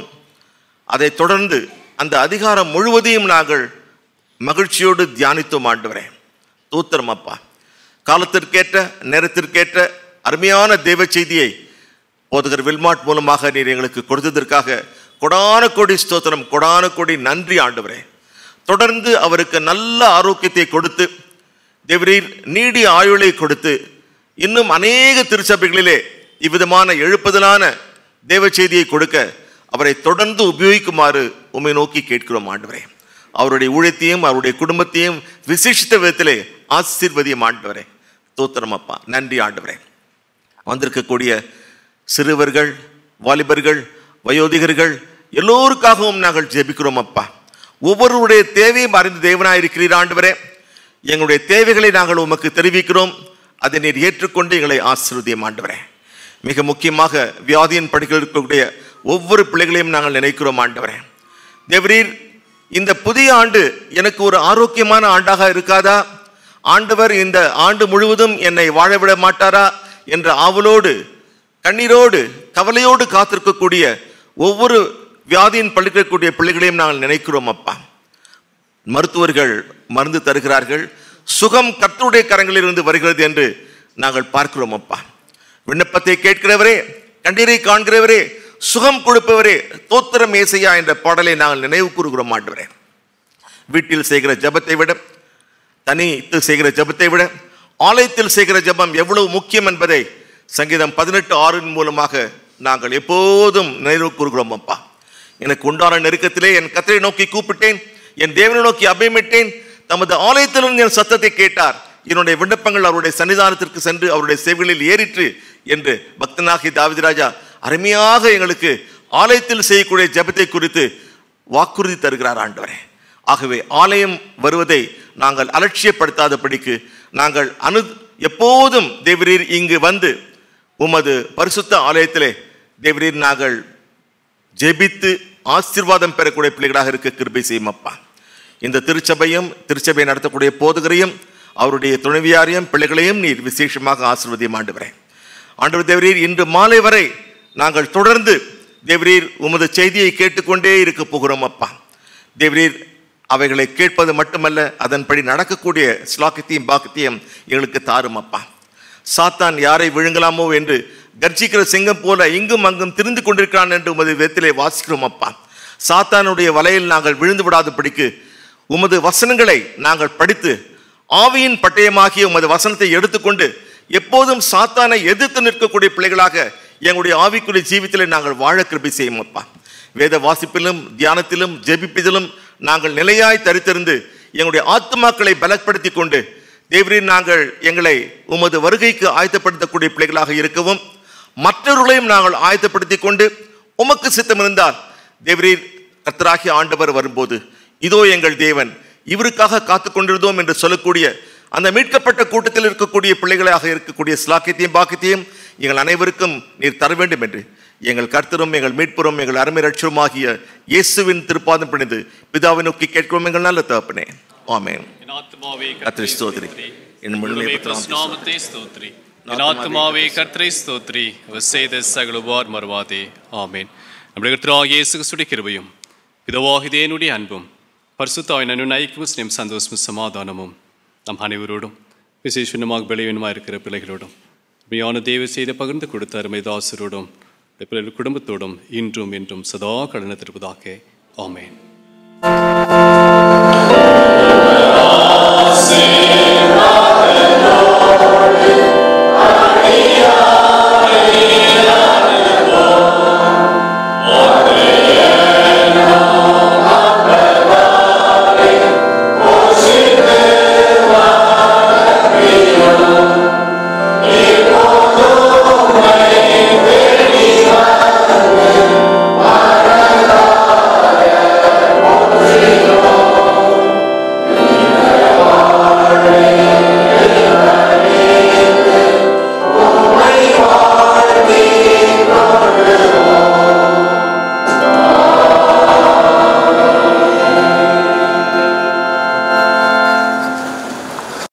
அதை தொடர்ந்து அந்த அதிகாரம் முழுவதையும் நாங்கள் மகிழ்ச்சியோடு தியானித்தோம். ஆண்டவரே தோத்திரம் அப்பா, காலத்திற்கேற்ற நேரத்திற்கேற்ற அருமையான தேவ செய்தியை போதகர் வில்மாட் மூலமாக நீர் எங்களுக்கு கொடுத்ததற்காக கொடான கோடி ஸ்தோத்திரம், கொடான கோடி நன்றி ஆண்டவரே. தொடர்ந்து அவருக்கு நல்ல ஆரோக்கியத்தை கொடுத்து தேவரீர் நீடிய ஆயுளை கொடுத்து இன்னும் அநேக திருச்சபைகளிலே இவ்விதமான எழுப்புதலான தேவ செய்தியை கொடுக்க அவரை தொடர்ந்து உபயோகிக்குமாறு உம்மை நோக்கி கேட்கிறோம் ஆண்டவரே. அவருடைய ஊழியத்தையும் அவருடைய குடும்பத்தையும் விசேஷித்த விதத்திலே ஆசீர்வதியும் ஆண்டவரே. தோத்திரம் அப்பா, நன்றி ஆண்டவரே. வந்திருக்கக்கூடிய சிறுவர்கள், வாலிபர்கள், வயோதிகர்கள் எல்லோருக்காகவும் நாங்கள் ஜெபிக்கிறோம் அப்பா. ஒவ்வொருடைய தேவையும் அறிந்து தேவனாயிருக்கிறீர் ஆண்டவரே. எங்களுடைய தேவைகளை நாங்கள் உமக்கு தெரிவிக்கிறோம். அதை நீர் ஏற்றுக்கொண்டு எங்களை ஆசீர்வதியும் ஆண்டவரே. மிக முக்கியமாக வியாதியின் படுக்கையில் இருக்கக்கூடிய ஒவ்வொரு பிள்ளைகளையும் நாங்கள் நினைக்கிறோம் ஆண்டவரே. தேவரீர், இந்த புதிய ஆண்டு எனக்கு ஒரு ஆரோக்கியமான ஆண்டாக இருக்காதா? ஆண்டவர் இந்த ஆண்டு முழுவதும் என்னை வாழவிட மாட்டாரா என்ற ஆவலோடு, கண்ணீரோடு, கவலையோடு காத்திருக்கக்கூடிய ஒவ்வொரு வியாதியின் படுக்கக்கூடிய பிள்ளைகளையும் நாங்கள் நினைக்கிறோம் அப்பா. மருத்துவர்கள் மருந்து தருகிறார்கள், சுகம் கர்த்தருடைய கரங்களிலிருந்து வருகிறது என்று நாங்கள் பார்க்கிறோம் அப்பா. விண்ணப்பத்தை கேட்கிறவரே, கண்ணீரை காண்கிறவரே, சுகம் கொடுப்பவரே, தோத்திரம் ஏசையா என்ற பாடலை நாங்கள் நினைவு கூறுகிறோம் ஆண்டவரே. வீட்டில் செய்கிற ஜபத்தை விட, தனித்து செய்கிற ஜபத்தை விட ஆலயத்தில் செய்கிற ஜபம் எவ்வளவு முக்கியம் என்பதை சங்கீதம் 18:6 மூலமாக நாங்கள் எப்போதும் நினைவு கூறுகிறோம் அப்பா. எனக்கு உண்டான நெருக்கத்திலே என் கர்த்தரை நோக்கி கூப்பிட்டேன், என் தேவனை நோக்கி அபயமிட்டேன், தமது ஆலயத்திலிருந்து என் சத்தத்தை கேட்டார், என்னுடைய விண்ணப்பங்கள் அவருடைய சன்னிதானத்திற்கு சென்று அவருடைய சேவைகளில் ஏறிற்று என்று பக்தனாகி தாவீது ராஜா அருமையாக எங்களுக்கு ஆலயத்தில் செய்யக்கூடிய ஜெபத்தை குறித்து வாக்குறுதி தருகிறார் ஆண்டவரே. ஆகவே ஆலயம் வருவதை நாங்கள் அலட்சியப்படுத்தாதபடிக்கு நாங்கள் எப்போதும் தேவரீர் இங்கு வந்து உமது பரிசுத்த ஆலயத்திலே தேவரீர் நாங்கள் ஜெபித்து ஆசீர்வாதம் பெறக்கூடிய பிள்ளைகளாக இருக்க கிருபை செய்யும் அப்பா. இந்த திருச்சபையும் திருச்சபையை நடத்தக்கூடிய போதகரையும் அவருடைய துணைவியாரையும் பிள்ளைகளையும் நீர் விசேஷமாக ஆசீர்வதியும் ஆண்டவரே. ஆண்டவர் தேவரீர், இன்று மாலை வரை நாங்கள் தொடர்ந்து தேவரீர் உமது செய்தியை கேட்டுக்கொண்டே இருக்க போகிறோம் அப்பா. தேவரீர், அவைகளை கேட்பது மட்டுமல்ல, அதன்படி நடக்கக்கூடிய ஸ்லாக்கியத்தையும் பாக்கியத்தையும் எங்களுக்கு தாரும் அப்பா. சாத்தான் யாரை விழுங்கலாமோ என்று கர்ஜிக்கிற சிங்கம் போல இங்கும் அங்கும் திரிந்து கொண்டிருக்கிறான் என்று உமது வேதத்திலே வாசிக்கிறோம் அப்பா. சாத்தானுடைய வலையில் நாங்கள் விழுந்து விடாதபடிக்கு உமது வசனங்களை நாங்கள் படித்து ஆவியின் பட்டயமாகிய உமது வசனத்தை எடுத்துக்கொண்டு எப்போதும் சாத்தானை எதிர்த்து நிற்கக்கூடிய பிள்ளைகளாக எங்களுடைய ஆவிக்குரிய ஜீவித்திலே நாங்கள் வாழ கிருபை செய்யும் அப்பா. வேத வாசிப்பிலும் தியானத்திலும் ஜெபிப்பதிலும் நாங்கள் நிலையாய் தரித்திருந்து எங்களுடைய ஆத்துமாக்களை பலப்படுத்தி கொண்டு தேவரீர் நாங்கள் எங்களை உமது வருகைக்கு ஆயத்தப்படுத்தக்கூடிய பிள்ளைகளாக இருக்கவும், மற்றவர்களையும் நாங்கள் ஆயத்தப்படுத்தி கொண்டு உமக்கு சித்தம் இருந்தால் தேவரீர் கர்த்தராகிய ஆண்டவர் வரும்போது இதோ எங்கள் தேவன், இவருக்காக காத்து கொண்டிருந்தோம் என்று சொல்லக்கூடிய அந்த மீட்கப்பட்ட கூட்டத்தில் இருக்கக்கூடிய பிள்ளைகளாக இருக்கக்கூடிய ஸ்லாக்கியத்தையும் பாக்கியத்தையும் எங்கள் அனைவருக்கும் நீர் தர வேண்டும் என்று எங்கள் கர்த்தரும் எங்கள் மீட்புறம் எங்கள் அருமை ரட்சகருமாகிய இயேசுவின் திருப்பாதம் பணிந்து பிதாவை நோக்கி கேட்கிறோம் எங்கள் நல்ல தகப்பனே. ஆமென். கர்த்தரை ஸ்தோத்திரி. என் முழுமை நாமத்தை ஸ்தோத்திரி. என் ஆத்துமாவே கர்த்தரை ஸ்தோத்திரி. அவர் செய்த சகல உபகாரம் மறவாதே. ஆமென். நம்முடைய கர்த்தராகிய இயேசு கிறிஸ்துவின் கிருபையும் பிதாவாகிய தேவனுடைய அன்பும் பரிசுத்த ஆவியானவரின் ஐக்கியமும் ஸ்நேகமும் சந்தோஷமும் சமாதானமும் நம் அனைவரோடும் விசேஷமாக விளைவினமாக இருக்கிற பிள்ளைகளோடும் மெய்யான தேவ செய்த பகிர்ந்து கொடுத்த அருமை தாசரோடும் பிள்ளைகள் குடும்பத்தோடும் இன்றும் என்றும் சதா கடனத்திருப்பதாக. ஆமென்.